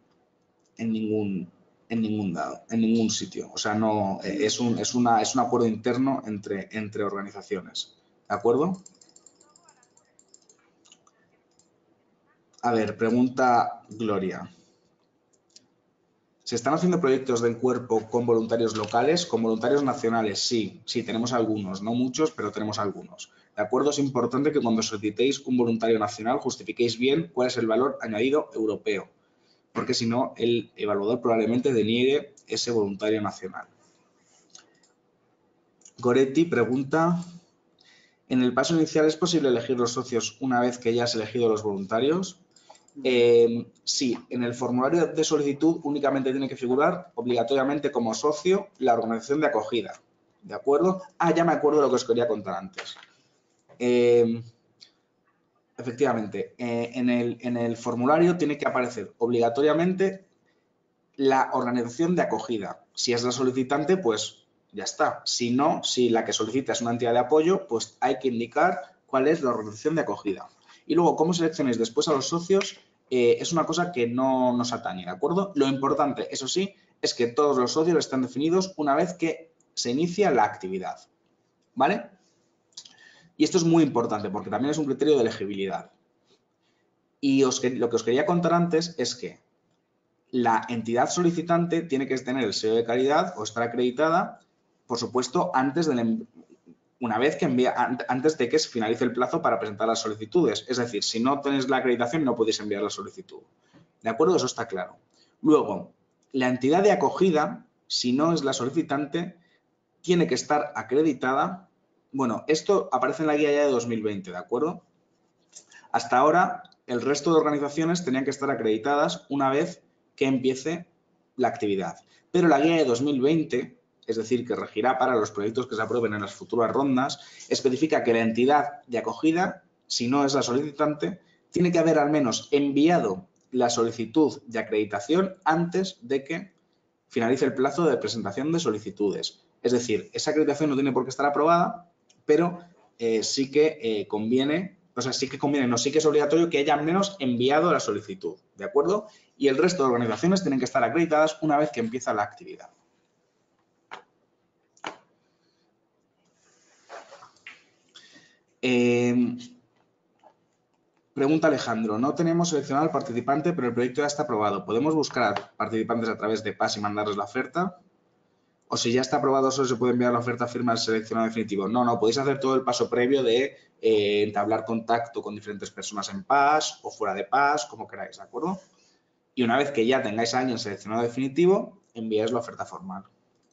ningún sitio. O sea, no es un acuerdo interno entre organizaciones. ¿De acuerdo? A ver, pregunta Gloria. ¿Se están haciendo proyectos del cuerpo con voluntarios locales, con voluntarios nacionales? Sí, tenemos algunos, no muchos, pero tenemos algunos. ¿De acuerdo? Es importante que cuando solicitéis un voluntario nacional justifiquéis bien cuál es el valor añadido europeo, porque si no, el evaluador probablemente deniegue ese voluntario nacional. Goretti pregunta, ¿en el paso inicial es posible elegir los socios una vez que ya has elegido los voluntarios? Sí, en el formulario de solicitud únicamente tiene que figurar obligatoriamente como socio la organización de acogida. ¿De acuerdo? Ya me acuerdo de lo que os quería contar antes. Efectivamente, en el formulario tiene que aparecer obligatoriamente la organización de acogida. Si es la solicitante, pues ya está. Si no, si la que solicita es una entidad de apoyo, pues hay que indicar cuál es la organización de acogida. Y luego, cómo seleccionéis después a los socios, es una cosa que no nos atañe, ¿de acuerdo? Lo importante, eso sí, es que todos los socios están definidos una vez que se inicia la actividad, ¿vale? Y esto es muy importante porque también es un criterio de elegibilidad. Y lo que os quería contar antes es que la entidad solicitante tiene que tener el sello de calidad o estar acreditada, por supuesto, antes del una vez que antes de que se finalice el plazo para presentar las solicitudes. Es decir, si no tenéis la acreditación no podéis enviar la solicitud. ¿De acuerdo? Eso está claro. Luego, la entidad de acogida, si no es la solicitante, tiene que estar acreditada. Bueno, esto aparece en la guía ya de 2020, ¿de acuerdo? Hasta ahora, el resto de organizaciones tenían que estar acreditadas una vez que empiece la actividad. Pero la guía de 2020, es decir, que regirá para los proyectos que se aprueben en las futuras rondas, especifica que la entidad de acogida, si no es la solicitante, tiene que haber al menos enviado la solicitud de acreditación antes de que finalice el plazo de presentación de solicitudes. Es decir, esa acreditación no tiene por qué estar aprobada, pero sí que conviene, sí que es obligatorio que haya al menos enviado la solicitud, ¿de acuerdo? Y el resto de organizaciones tienen que estar acreditadas una vez que empieza la actividad. Pregunta Alejandro, no tenemos seleccionado al participante, pero el proyecto ya está aprobado. ¿Podemos buscar a participantes a través de PAS y mandarles la oferta? O si ya está aprobado, solo se puede enviar la oferta firma al seleccionado definitivo. No, podéis hacer todo el paso previo de entablar contacto con diferentes personas en PAS o fuera de PAS, como queráis, ¿de acuerdo? Y una vez que ya tengáis a alguien seleccionado definitivo, enviáis la oferta formal.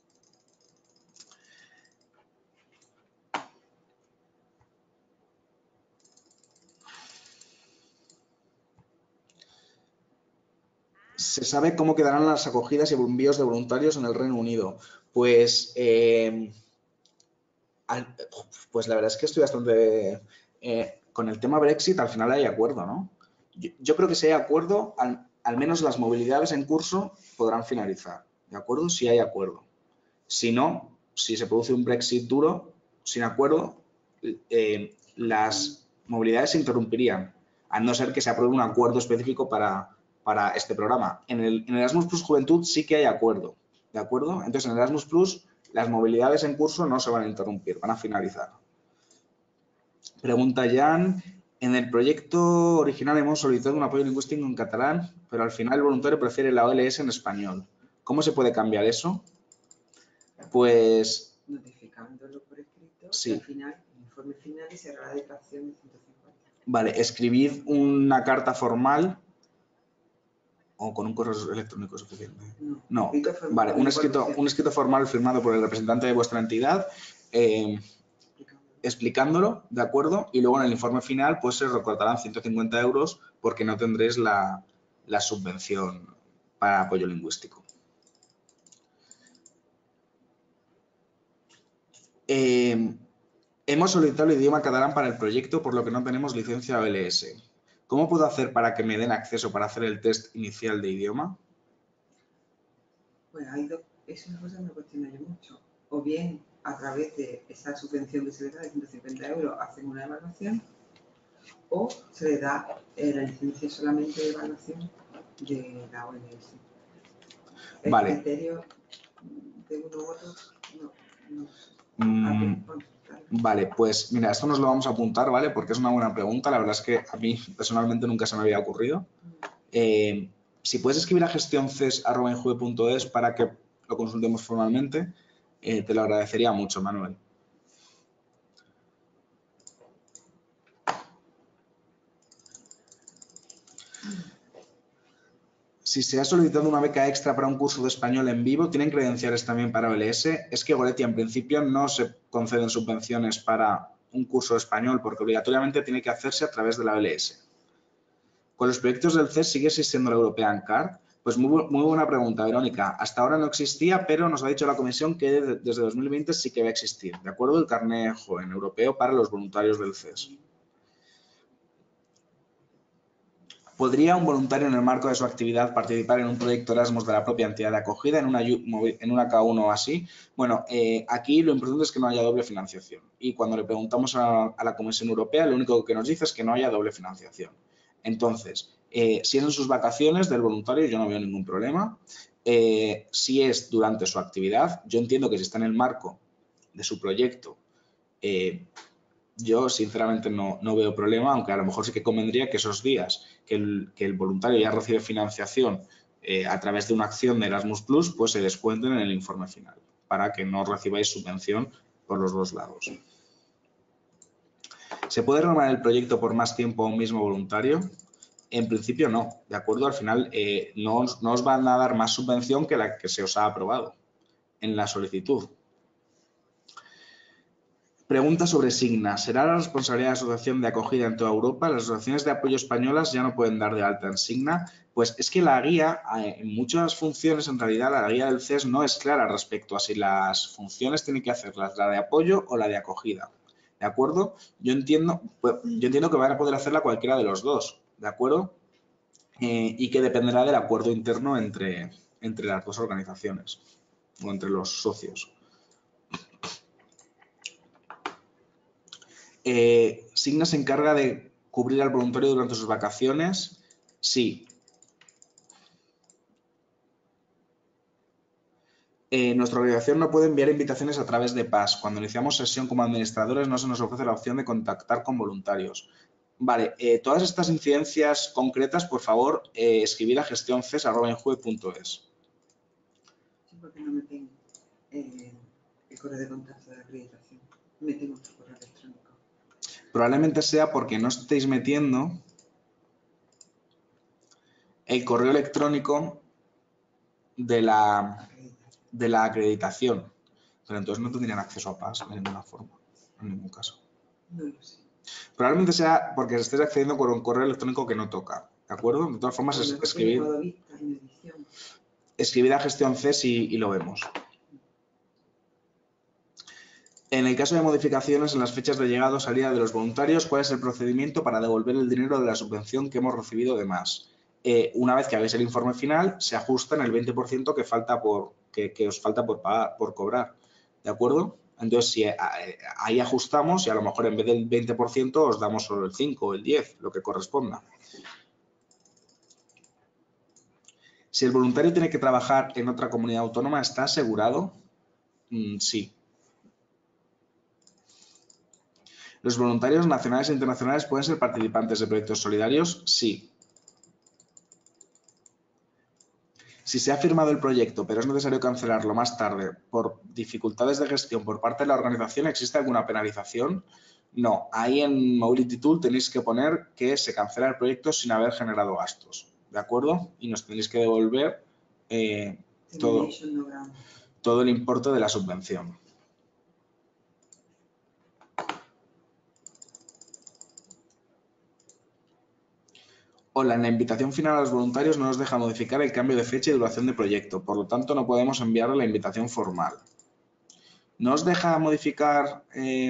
¿Se sabe cómo quedarán las acogidas y envíos de voluntarios en el Reino Unido? Pues la verdad es que estoy bastante... con el tema Brexit al final hay acuerdo, ¿no? Yo creo que si hay acuerdo, al menos las movilidades en curso podrán finalizar, ¿de acuerdo? Si hay acuerdo. Si no, si se produce un Brexit duro, sin acuerdo, las movilidades se interrumpirían, a no ser que se apruebe un acuerdo específico para este programa. En el Erasmus Plus Juventud sí que hay acuerdo, ¿de acuerdo? Entonces, en el Erasmus Plus las movilidades en curso no se van a interrumpir, van a finalizar. Pregunta Jan, en el proyecto original hemos solicitado un apoyo lingüístico en catalán, pero al final el voluntario prefiere la OLS en español. ¿Cómo se puede cambiar eso? Pues... notificándolo por escrito, sí. Al final, el informe final y será la detracción de 150. Vale, escribid una carta formal o con un correo electrónico es suficiente. No. Vale, un escrito formal firmado por el representante de vuestra entidad explicándolo, ¿de acuerdo? Y luego en el informe final pues se recortarán 150 euros porque no tendréis la subvención para apoyo lingüístico. Hemos solicitado el idioma catalán para el proyecto, por lo que no tenemos licencia OLS. ¿Cómo puedo hacer para que me den acceso para hacer el test inicial de idioma? Pues es una cosa que me cuestiona yo mucho. O bien, a través de esa subvención que se le da de 150 euros, hacen una evaluación, o se le da la licencia solamente de evaluación de la OLS. El vale. criterio de uno u otro, Vale, pues mira, esto nos lo vamos a apuntar, ¿vale? Porque es una buena pregunta. La verdad es que a mí personalmente nunca se me había ocurrido. Si puedes escribir a gestionces@injuve.es para que lo consultemos formalmente, te lo agradecería mucho, Manuel. Si se ha solicitado una beca extra para un curso de español en vivo, ¿tienen credenciales también para OLS? Es que Goretti, en principio, no se conceden subvenciones para un curso de español porque obligatoriamente tiene que hacerse a través de la OLS. ¿Con los proyectos del CES sigue existiendo la European Card? Pues muy buena pregunta, Verónica. Hasta ahora no existía, pero nos ha dicho la Comisión que desde 2020 sí que va a existir, ¿de acuerdo? El carnet joven europeo para los voluntarios del CES. ¿Podría un voluntario en el marco de su actividad participar en un proyecto Erasmus de la propia entidad de acogida, en una K1 o así? Bueno, aquí lo importante es que no haya doble financiación. Y cuando le preguntamos a la Comisión Europea, lo único que nos dice es que no haya doble financiación. Entonces, si es en sus vacaciones del voluntario, yo no veo ningún problema. Si es durante su actividad, yo entiendo que si está en el marco de su proyecto, yo sinceramente no veo problema, aunque a lo mejor sí que convendría que esos días que el voluntario ya recibe financiación a través de una acción de Erasmus Plus, pues se descuenten en el informe final, para que no recibáis subvención por los dos lados. ¿Se puede renovar el proyecto por más tiempo a un mismo voluntario? En principio no, ¿de acuerdo? Al final no os van a dar más subvención que la que se os ha aprobado en la solicitud. Pregunta sobre Signa. ¿Será la responsabilidad de la Asociación de Acogida en toda Europa? ¿Las asociaciones de apoyo españolas ya no pueden dar de alta en Signa? Pues es que la guía, en muchas funciones, en realidad, la guía del CES no es clara respecto a si las funciones tienen que hacerlas la de apoyo o la de acogida. ¿De acuerdo? Yo entiendo que van a poder hacerla cualquiera de los dos. ¿De acuerdo? Y que dependerá del acuerdo interno entre las dos organizaciones o entre los socios. ¿Signa se encarga de cubrir al voluntario durante sus vacaciones? Sí. Nuestra organización no puede enviar invitaciones a través de PAS. Cuando iniciamos sesión como administradores no se nos ofrece la opción de contactar con voluntarios. Vale, todas estas incidencias concretas, por favor, escribir a gestionces@enjue.es. Sí, porque no meten el correo de contacto de acreditación. Meten otro correo electrónico. Probablemente sea porque no estéis metiendo el correo electrónico de la acreditación. Pero entonces no tendrían acceso a PAS de ninguna forma, en ningún caso. No lo sé. Probablemente sea porque estés accediendo con un correo electrónico que no toca, ¿de acuerdo? De todas formas, escribir a gestión CES y lo vemos. En el caso de modificaciones en las fechas de llegada o salida de los voluntarios, ¿cuál es el procedimiento para devolver el dinero de la subvención que hemos recibido de más? Una vez que hagáis el informe final, se ajusta en el 20% que os falta por pagar, por cobrar, ¿de acuerdo? Entonces, si ahí ajustamos y a lo mejor en vez del 20% os damos solo el 5 o el 10, lo que corresponda. Si el voluntario tiene que trabajar en otra comunidad autónoma, ¿está asegurado? Sí. ¿Los voluntarios nacionales e internacionales pueden ser participantes de proyectos solidarios? Sí. Si se ha firmado el proyecto, pero es necesario cancelarlo más tarde por dificultades de gestión por parte de la organización, ¿existe alguna penalización? No. Ahí en Mobility Tool tenéis que poner que se cancela el proyecto sin haber generado gastos. ¿De acuerdo? Y nos tenéis que devolver todo el importe de la subvención. Hola, en la invitación final a los voluntarios no nos deja modificar el cambio de fecha y duración de proyecto, por lo tanto no podemos enviarle la invitación formal. ¿No os deja modificar?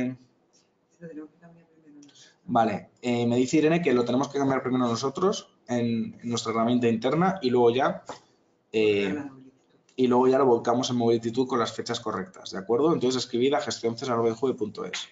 Vale, me dice Irene que lo tenemos que cambiar primero nosotros en nuestra herramienta interna y luego ya lo volcamos en Mobility Tool con las fechas correctas, ¿de acuerdo? Entonces escribid a gestionces@enjue.es.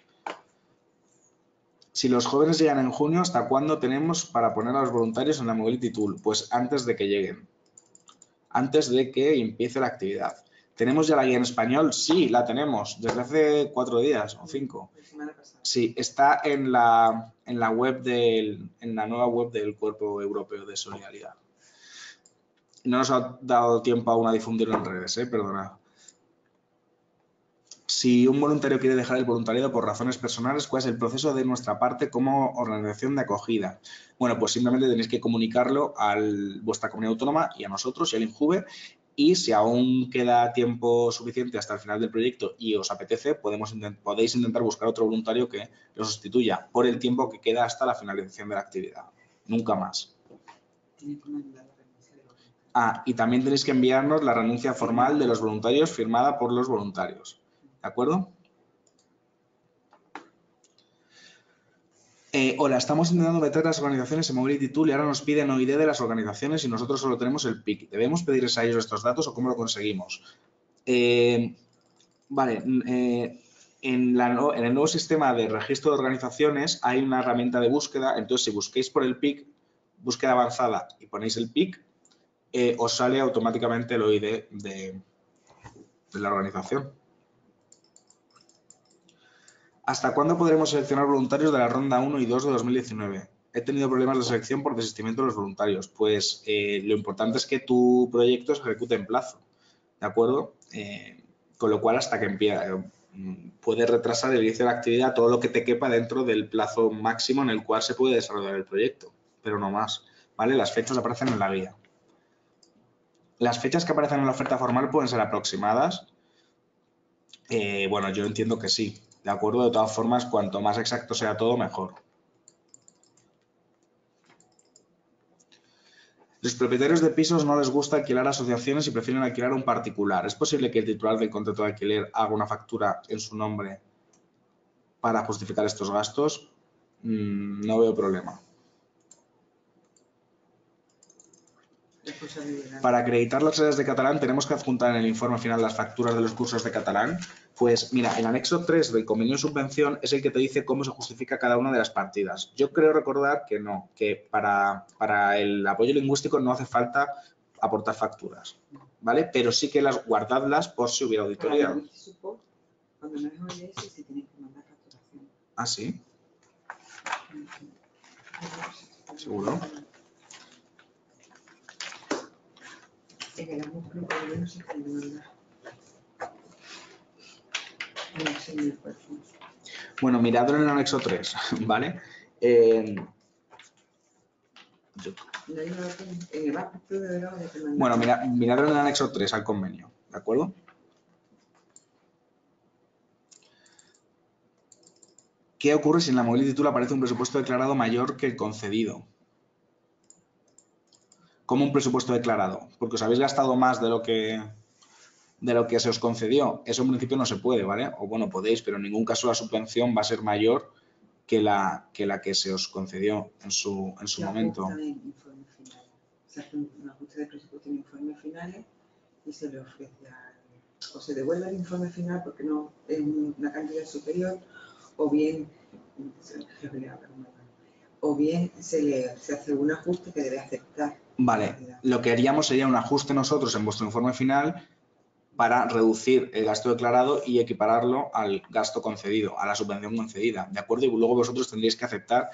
Si los jóvenes llegan en junio, ¿hasta cuándo tenemos para poner a los voluntarios en la Mobility Tool? Pues antes de que lleguen, antes de que empiece la actividad. ¿Tenemos ya la guía en español? Sí, la tenemos, desde hace 4 días o 5. Sí, está en la nueva web del Cuerpo Europeo de Solidaridad. No nos ha dado tiempo aún a difundirlo en redes, perdona. Si un voluntario quiere dejar el voluntariado por razones personales, ¿cuál es el proceso de nuestra parte como organización de acogida? Bueno, pues simplemente tenéis que comunicarlo a vuestra comunidad autónoma y a nosotros y al INJUVE, y si aún queda tiempo suficiente hasta el final del proyecto y os apetece, podéis intentar buscar otro voluntario que lo sustituya por el tiempo que queda hasta la finalización de la actividad. Nunca más. Y también tenéis que enviarnos la renuncia formal de los voluntarios firmada por los voluntarios. ¿De acuerdo? Hola, estamos intentando meter las organizaciones en Mobility Tool y ahora nos piden OID de las organizaciones y nosotros solo tenemos el PIC. ¿Debemos pedirles a ellos estos datos o cómo lo conseguimos? Vale, en el nuevo sistema de registro de organizaciones hay una herramienta de búsqueda, entonces si busquéis por el PIC, búsqueda avanzada y ponéis el PIC, os sale automáticamente el OID de la organización. ¿Hasta cuándo podremos seleccionar voluntarios de la ronda 1 y 2 de 2019? He tenido problemas de selección por desistimiento de los voluntarios. Pues lo importante es que tu proyecto se ejecute en plazo, ¿de acuerdo? Con lo cual hasta que puede retrasar el inicio de la actividad todo lo que te quepa dentro del plazo máximo en el cual se puede desarrollar el proyecto, pero no más, ¿vale? Las fechas aparecen en la guía. Las fechas que aparecen en la oferta formal pueden ser aproximadas. Bueno, yo entiendo que sí, ¿de acuerdo? De todas formas, cuanto más exacto sea todo, mejor. Los propietarios de pisos no les gusta alquilar a asociaciones y prefieren alquilar a un particular. ¿Es posible que el titular del contrato de alquiler haga una factura en su nombre para justificar estos gastos? No veo problema. Para acreditar las sedes de catalán tenemos que adjuntar en el informe final las facturas de los cursos de catalán. Pues mira, el anexo 3 del convenio de subvención es el que te dice cómo se justifica cada una de las partidas. Yo creo recordar que no, que para el apoyo lingüístico no hace falta aportar facturas, ¿vale? Pero sí que guardadlas por si hubiera auditoría. Cuando no es OLS se tienen que mandar facturación. ¿Ah, sí? ¿Seguro? En el músculo no se puede mandar. Bueno, miradlo en el anexo 3, ¿vale? Bueno, miradlo en el anexo 3 al convenio, ¿de acuerdo? ¿Qué ocurre si en la movility tool aparece un presupuesto declarado mayor que el concedido? ¿Cómo un presupuesto declarado? Porque os habéis gastado más de lo que se os concedió. Eso en principio no se puede, ¿vale? O bueno, podéis, pero en ningún caso la subvención va a ser mayor que la que se os concedió en su momento. Se hace un ajuste de presupuesto en informes finales y se le ofrece o se devuelve el informe final porque no es una cantidad superior, o bien se hace un ajuste que debe aceptar. Vale, lo que haríamos sería un ajuste nosotros en vuestro informe final para reducir el gasto declarado y equipararlo al gasto concedido, a la subvención concedida, ¿de acuerdo? Y luego vosotros tendríais que aceptar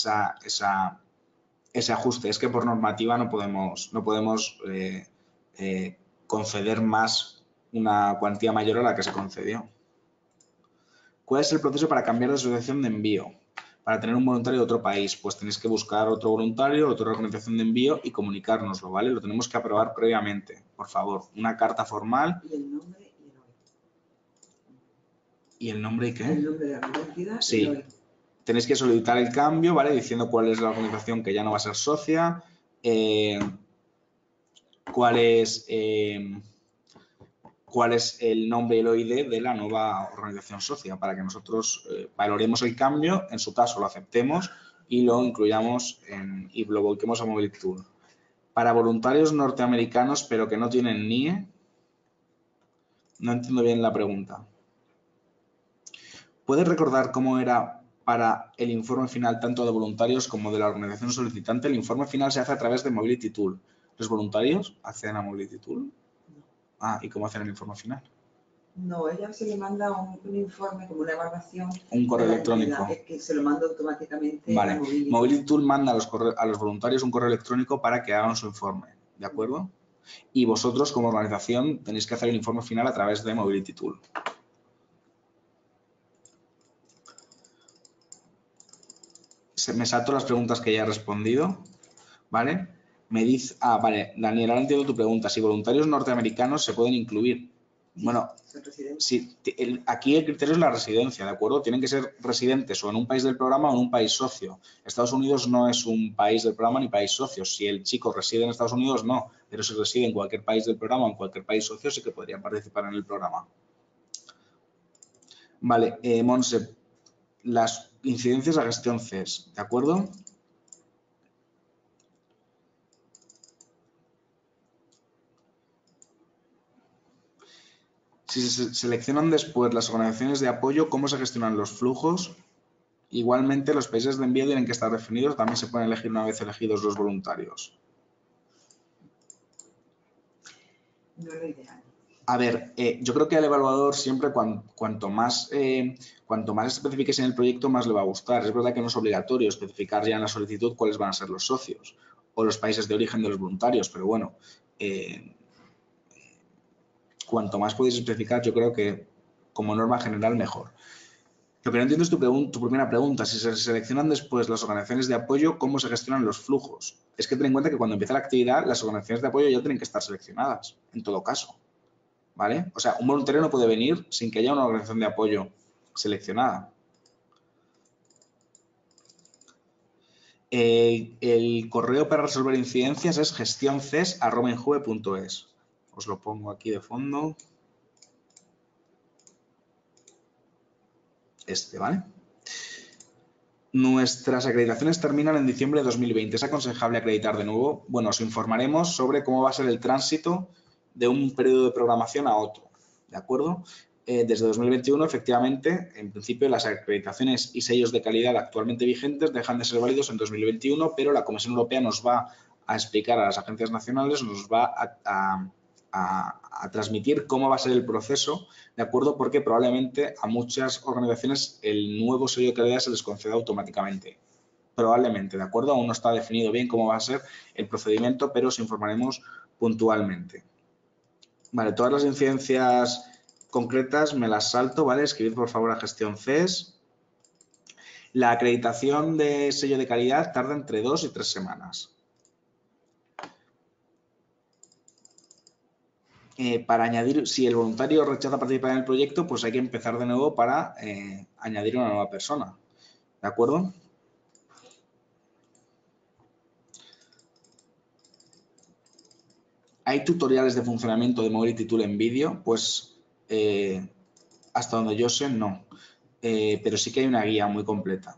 ese ajuste. Es que por normativa no podemos conceder más una cuantía mayor a la que se concedió. ¿Cuál es el proceso para cambiar de asociación de envío? Para tener un voluntario de otro país, pues tenéis que buscar otro voluntario, otra organización de envío y comunicárnoslo, ¿vale? Lo tenemos que aprobar previamente, por favor. Una carta formal. ¿Y el nombre y el OE? ¿Y el nombre y qué? El nombre de la entidad. Sí. Y el OE. Tenéis que solicitar el cambio, ¿vale? Diciendo cuál es la organización que ya no va a ser socia, cuál es el nombre y el OID de la nueva organización socia para que nosotros valoremos el cambio, en su caso lo aceptemos y lo incluyamos y lo volquemos a Mobility Tool. Para voluntarios norteamericanos pero que no tienen NIE, no entiendo bien la pregunta. ¿Puedes recordar cómo era para el informe final tanto de voluntarios como de la organización solicitante? El informe final se hace a través de Mobility Tool. ¿Los voluntarios acceden a Mobility Tool? Ah, ¿y cómo hacen el informe final? No, ella se le manda un informe como una evaluación. Un correo electrónico. Es que se lo manda automáticamente. Vale. A Mobility. Mobility Tool manda a los voluntarios un correo electrónico para que hagan su informe, ¿de acuerdo? Y vosotros como organización tenéis que hacer el informe final a través de Mobility Tool. Me salto las preguntas que ya he respondido, ¿vale? Me dice, vale, Daniel, ahora entiendo tu pregunta. Si voluntarios norteamericanos se pueden incluir. Bueno, sí, aquí el criterio es la residencia, ¿de acuerdo? Tienen que ser residentes o en un país del programa o en un país socio. Estados Unidos no es un país del programa ni país socio. Si el chico reside en Estados Unidos, no. Pero si reside en cualquier país del programa o en cualquier país socio, sí que podrían participar en el programa. Vale, Monse, las incidencias a gestión CES, ¿de acuerdo? Si se seleccionan después las organizaciones de apoyo, ¿cómo se gestionan los flujos? Igualmente, los países de envío tienen que estar definidos. También se pueden elegir una vez elegidos los voluntarios. No es lo ideal. A ver, yo creo que al evaluador siempre cuanto más especifiques en el proyecto, más le va a gustar. Es verdad que no es obligatorio especificar ya en la solicitud cuáles van a ser los socios o los países de origen de los voluntarios, pero bueno, cuanto más podéis especificar, yo creo que como norma general mejor. Lo que no entiendo es tu primera pregunta. Si se seleccionan después las organizaciones de apoyo, ¿cómo se gestionan los flujos? Es que ten en cuenta que cuando empieza la actividad, las organizaciones de apoyo ya tienen que estar seleccionadas, en todo caso. ¿Vale? O sea, un voluntario no puede venir sin que haya una organización de apoyo seleccionada. El correo para resolver incidencias es gestionces@injuve.es. Os lo pongo aquí de fondo. ¿Vale? Nuestras acreditaciones terminan en diciembre de 2020. ¿Es aconsejable acreditar de nuevo? Bueno, os informaremos sobre cómo va a ser el tránsito de un periodo de programación a otro. ¿De acuerdo? Desde 2021, efectivamente, en principio las acreditaciones y sellos de calidad actualmente vigentes dejan de ser válidos en 2021, pero la Comisión Europea nos va a explicar a las agencias nacionales, nos va a transmitir cómo va a ser el proceso, ¿de acuerdo? Porque probablemente a muchas organizaciones el nuevo sello de calidad se les conceda automáticamente. Probablemente, ¿de acuerdo? Aún no está definido bien cómo va a ser el procedimiento, pero os informaremos puntualmente. Vale, todas las incidencias concretas me las salto, ¿vale? Escribid por favor a gestión CES. La acreditación de sello de calidad tarda entre 2 y 3 semanas. Para añadir, si el voluntario rechaza participar en el proyecto, pues hay que empezar de nuevo para añadir una nueva persona. ¿De acuerdo? ¿Hay tutoriales de funcionamiento de Mobility Tool en vídeo? Pues hasta donde yo sé, no. Pero sí que hay una guía muy completa.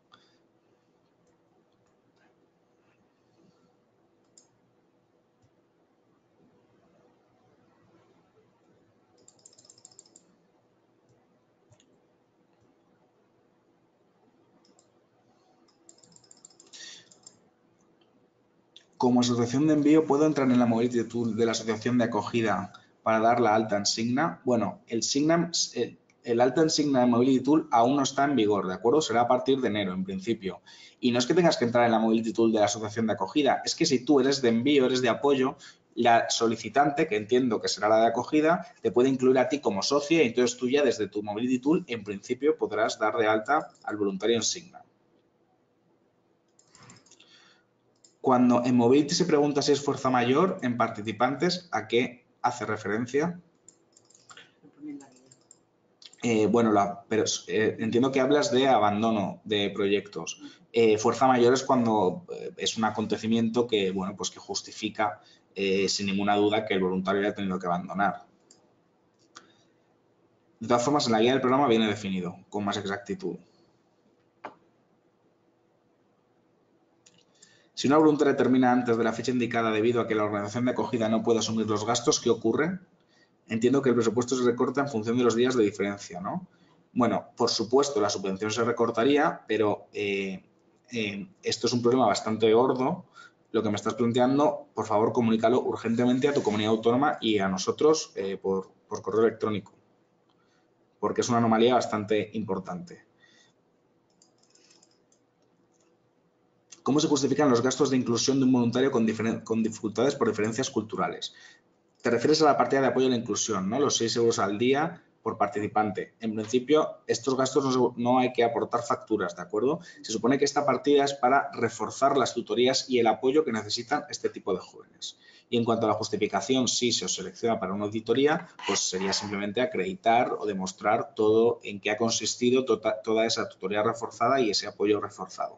Como asociación de envío, ¿puedo entrar en la Mobility Tool de la asociación de acogida para dar la alta en Signa? Bueno, el alta en Signa de Mobility Tool aún no está en vigor, ¿de acuerdo? Será a partir de enero, en principio. Y no es que tengas que entrar en la Mobility Tool de la asociación de acogida, es que si tú eres de envío, eres de apoyo, la solicitante, que entiendo que será la de acogida, te puede incluir a ti como socia y entonces tú ya desde tu Mobility Tool, en principio, podrás dar de alta al voluntario en Signa. Cuando en Mobility se pregunta si es fuerza mayor en participantes, ¿a qué hace referencia? Bueno, pero entiendo que hablas de abandono de proyectos. Fuerza mayor es cuando es un acontecimiento que, bueno, pues que justifica sin ninguna duda que el voluntario haya tenido que abandonar. De todas formas, en la guía del programa viene definido con más exactitud. Si una voluntaria termina antes de la fecha indicada debido a que la organización de acogida no puede asumir los gastos, ¿qué ocurre? Entiendo que el presupuesto se recorta en función de los días de diferencia, ¿no? Bueno, por supuesto, la subvención se recortaría, pero esto es un problema bastante gordo. Lo que me estás planteando, por favor, comunícalo urgentemente a tu comunidad autónoma y a nosotros por correo electrónico, porque es una anomalía bastante importante. ¿Cómo se justifican los gastos de inclusión de un voluntario con dificultades por diferencias culturales? Te refieres a la partida de apoyo a la inclusión, ¿no? Los 6 euros al día por participante. En principio, estos gastos no hay que aportar facturas, ¿de acuerdo? Se supone que esta partida es para reforzar las tutorías y el apoyo que necesitan este tipo de jóvenes. Y en cuanto a la justificación, si se os selecciona para una auditoría, pues sería simplemente acreditar o demostrar todo en qué ha consistido toda esa tutoría reforzada y ese apoyo reforzado.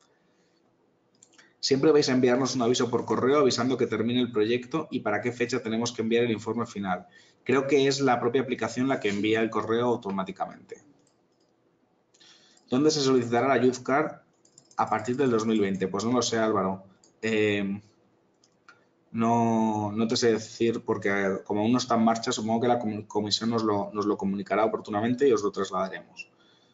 Siempre vais a enviarnos un aviso por correo avisando que termine el proyecto y para qué fecha tenemos que enviar el informe final. Creo que es la propia aplicación la que envía el correo automáticamente. ¿Dónde se solicitará la Youth Card a partir del 2020? Pues no lo sé, Álvaro. No te sé decir porque como aún no está en marcha, supongo que la comisión nos lo comunicará oportunamente y os lo trasladaremos.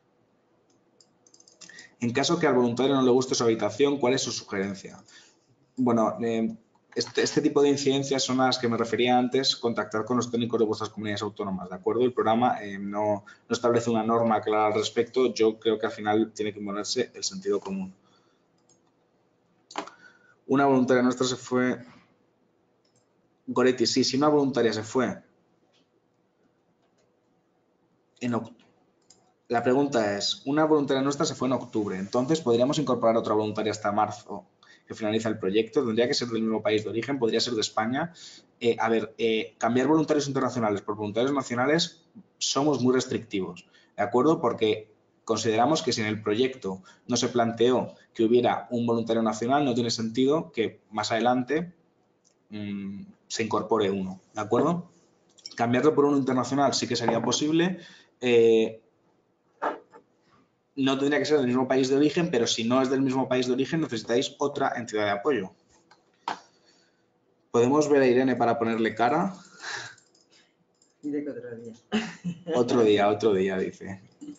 En caso que al voluntario no le guste su habitación, ¿cuál es su sugerencia? Bueno, este tipo de incidencias son a las que me refería antes, contactar con los técnicos de vuestras comunidades autónomas, ¿de acuerdo? El programa no establece una norma clara al respecto, yo creo que al final tiene que imponerse el sentido común. Una voluntaria nuestra se fue... Goretti, sí, si una voluntaria se fue La pregunta es, una voluntaria nuestra se fue en octubre, entonces podríamos incorporar otra voluntaria hasta marzo, que finaliza el proyecto. Tendría que ser del mismo país de origen, podría ser de España. Cambiar voluntarios internacionales por voluntarios nacionales somos muy restrictivos, ¿de acuerdo? Porque consideramos que si en el proyecto no se planteó que hubiera un voluntario nacional, no tiene sentido que más adelante se incorpore uno, ¿de acuerdo? Cambiarlo por uno internacional sí que sería posible. No tendría que ser del mismo país de origen, pero si no es del mismo país de origen, necesitáis otra entidad de apoyo. ¿Podemos ver a Irene para ponerle cara? Diré que otro día. Otro día, dice.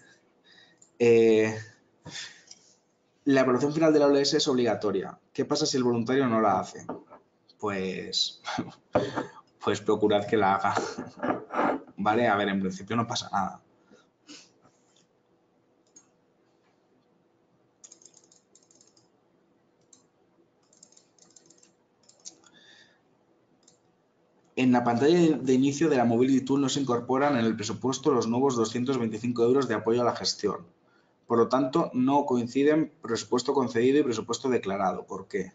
La evaluación final de la OLS es obligatoria. ¿Qué pasa si el voluntario no la hace? Pues procurad que la haga. Vale, a ver, en principio no pasa nada. En la pantalla de inicio de la Mobility Tool no se incorporan en el presupuesto los nuevos 225 € de apoyo a la gestión. Por lo tanto, no coinciden presupuesto concedido y presupuesto declarado. ¿Por qué?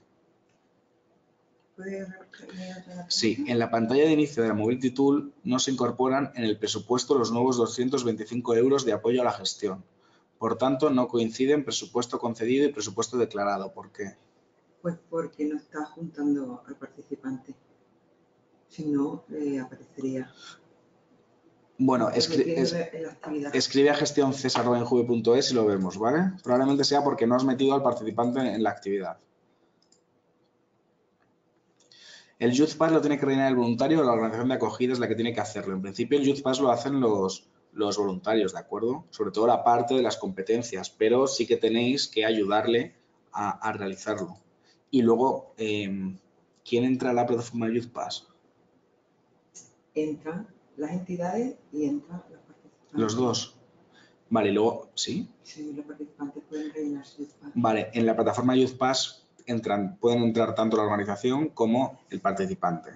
Sí, en la pantalla de inicio de la Mobility Tool no se incorporan en el presupuesto los nuevos 225 € de apoyo a la gestión. Por tanto, no coinciden presupuesto concedido y presupuesto declarado. ¿Por qué? Pues porque no está juntando al participante. Si no, aparecería. Bueno, escribe a gestionces@enjuve.es y lo vemos, ¿vale? Probablemente sea porque no has metido al participante en la actividad. El Youth Pass lo tiene que rellenar el voluntario o la organización de acogida es la que tiene que hacerlo. En principio, el Youth Pass lo hacen los voluntarios, ¿de acuerdo? Sobre todo la parte de las competencias, pero sí que tenéis que ayudarle a realizarlo. Y luego, ¿quién entra a la plataforma Youth Pass? Entran las entidades y entran los participantes. Los dos. Vale, y luego, ¿sí? Sí, los participantes pueden rellenar su Youth Pass. Vale, en la plataforma Youth Pass pueden entrar tanto la organización como el participante.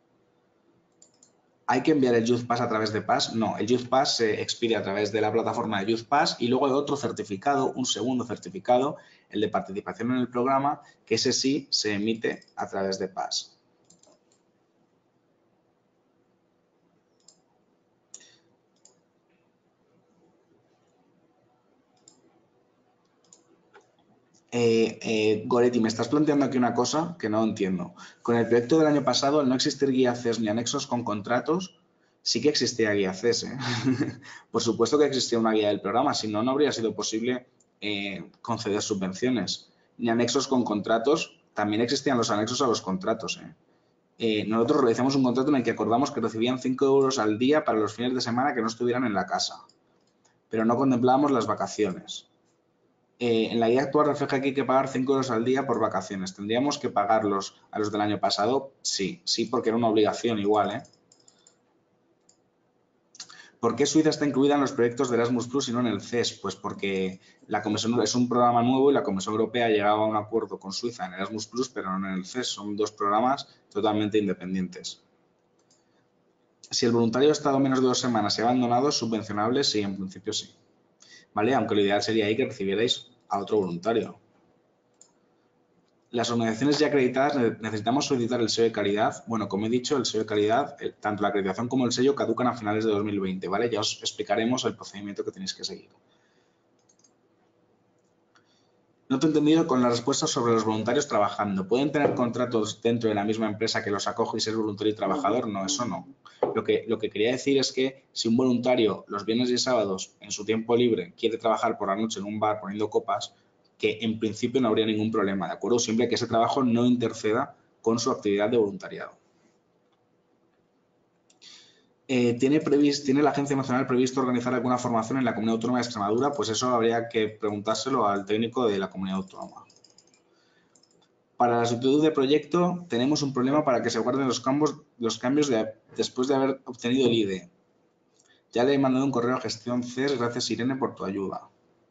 ¿Hay que enviar el Youth Pass a través de Pass? No, el Youth Pass se expide a través de la plataforma de Youth Pass y luego hay otro certificado, un segundo certificado, el de participación en el programa, que ese sí se emite a través de Pass. Goretti, me estás planteando aquí una cosa que no entiendo. Con el proyecto del año pasado, al no existir guía CES ni anexos con contratos, sí que existía guía CES. Por supuesto que existía una guía del programa, si no, no habría sido posible conceder subvenciones. Ni anexos con contratos, también existían los anexos a los contratos. Nosotros realizamos un contrato en el que acordamos que recibían 5 € al día para los fines de semana que no estuvieran en la casa, pero no contemplábamos las vacaciones. En la guía actual refleja que hay que pagar 5 € al día por vacaciones. ¿Tendríamos que pagarlos a los del año pasado? Sí, porque era una obligación igual, ¿Por qué Suiza está incluida en los proyectos de Erasmus Plus y no en el CES? Pues porque la Comisión es un programa nuevo y la Comisión Europea ha llegado a un acuerdo con Suiza en Erasmus Plus, pero no en el CES. Son dos programas totalmente independientes. Si el voluntario ha estado menos de 2 semanas y ha abandonado, ¿es subvencionable? Sí, en principio sí. ¿Vale? Aunque lo ideal sería ahí que recibierais a otro voluntario. Las organizaciones ya acreditadas necesitamos solicitar el sello de calidad. Bueno, como he dicho, el sello de calidad, tanto la acreditación como el sello caducan a finales de 2020, ¿vale? Ya os explicaremos el procedimiento que tenéis que seguir. No te he entendido con la respuesta sobre los voluntarios trabajando. ¿Pueden tener contratos dentro de la misma empresa que los acoge y ser voluntario y trabajador? No, eso no. Lo que quería decir es que si un voluntario los viernes y sábados en su tiempo libre quiere trabajar por la noche en un bar poniendo copas, que en principio no habría ningún problema, ¿de acuerdo? Siempre que ese trabajo no interceda con su actividad de voluntariado. ¿Tiene la Agencia Nacional previsto organizar alguna formación en la Comunidad Autónoma de Extremadura? Pues eso habría que preguntárselo al técnico de la Comunidad Autónoma. Para la solicitud de proyecto tenemos un problema para que se guarden los cambios después de haber obtenido el IDE. Ya le he mandado un correo a gestión CES. Gracias, Irene, por tu ayuda.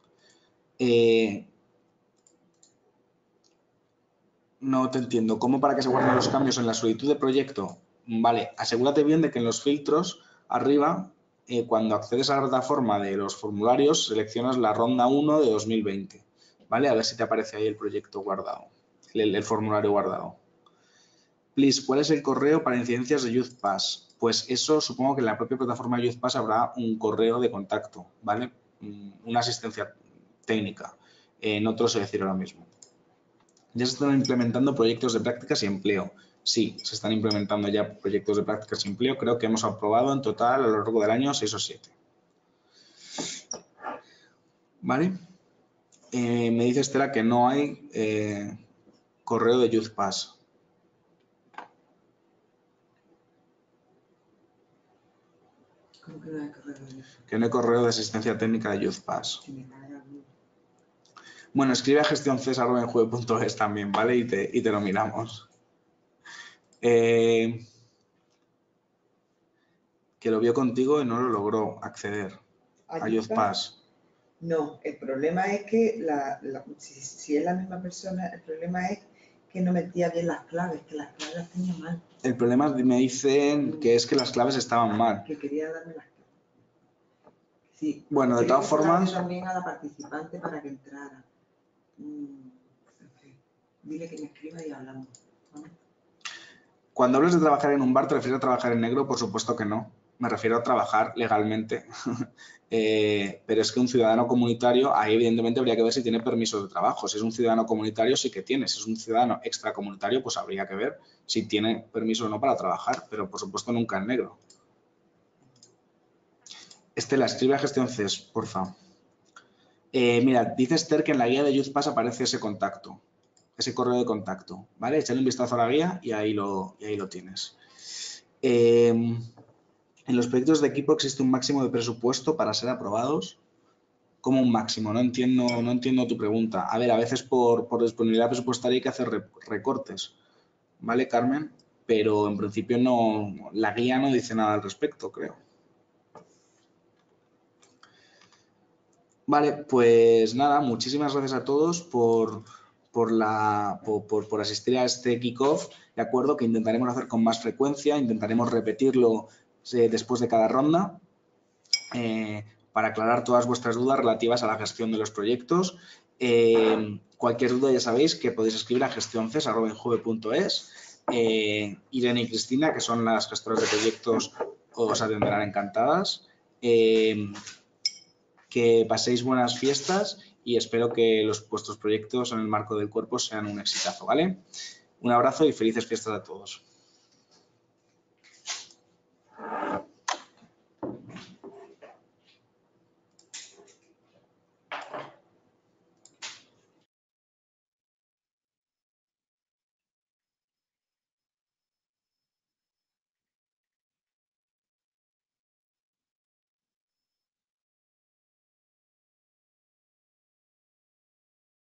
No te entiendo. ¿Cómo para que se guarden los cambios en la solicitud de proyecto? Vale, asegúrate bien de que en los filtros arriba cuando accedes a la plataforma de los formularios, seleccionas la ronda 1 de 2020, ¿vale? A ver si te aparece ahí el proyecto guardado, el formulario guardado. Please, ¿cuál es el correo para incidencias de Youth Pass? Pues eso supongo que en la propia plataforma de Youth Pass habrá un correo de contacto, ¿vale? Una asistencia técnica. No te lo sé decir ahora mismo. Ya se están implementando proyectos de prácticas y empleo. Sí, se están implementando ya proyectos de prácticas y empleo. Creo que hemos aprobado en total a lo largo del año 6 o 7. ¿Vale? Me dice Estela que no hay correo de Youth Pass. ¿Cómo que no hay correo de Youth Pass? Que no hay correo de asistencia técnica de Youth Pass. Bueno, escribe a gestionces@enjuve.es también, ¿vale? Y te lo miramos. Que lo vio contigo y no lo logró acceder a Youth Pass. No, el problema es que si es la misma persona, el problema es que no metía bien las claves, que las claves las tenía mal. El problema me dicen que es que las claves estaban mal. Que quería darme las claves. Sí. Bueno, de todas formas. También a la participante para que entrara. Dile que me escriba y hablamos. ¿Vale? Cuando hablas de trabajar en un bar, ¿te refieres a trabajar en negro? Por supuesto que no. Me refiero a trabajar legalmente. Pero es que un ciudadano comunitario, ahí evidentemente habría que ver si tiene permiso de trabajo. Si es un ciudadano comunitario, sí que tiene. Si es un ciudadano extracomunitario, pues habría que ver si tiene permiso o no para trabajar. Pero por supuesto nunca en negro. Estela, escribe a Gestión CES, porfa. Mira, dice Esther que en la guía de Youth Pass aparece ese contacto, ese correo de contacto, ¿vale? Échale un vistazo a la guía y ahí lo tienes. En los proyectos de equipo existe un máximo de presupuesto para ser aprobados. ¿Cómo un máximo? No entiendo tu pregunta. A ver, a veces por disponibilidad presupuestaria hay que hacer recortes, ¿vale, Carmen? Pero en principio no, la guía no dice nada al respecto, creo. Vale, pues nada, muchísimas gracias a todos por asistir a este kickoff, de acuerdo, que intentaremos hacer con más frecuencia, intentaremos repetirlo después de cada ronda para aclarar todas vuestras dudas relativas a la gestión de los proyectos. Cualquier duda ya sabéis que podéis escribir a gestionces@enjuve.es. Irene y Cristina, que son las gestoras de proyectos, os atenderán encantadas. Que paséis buenas fiestas y espero que vuestros proyectos en el marco del cuerpo sean un exitazo, ¿vale? Un abrazo y felices fiestas a todos.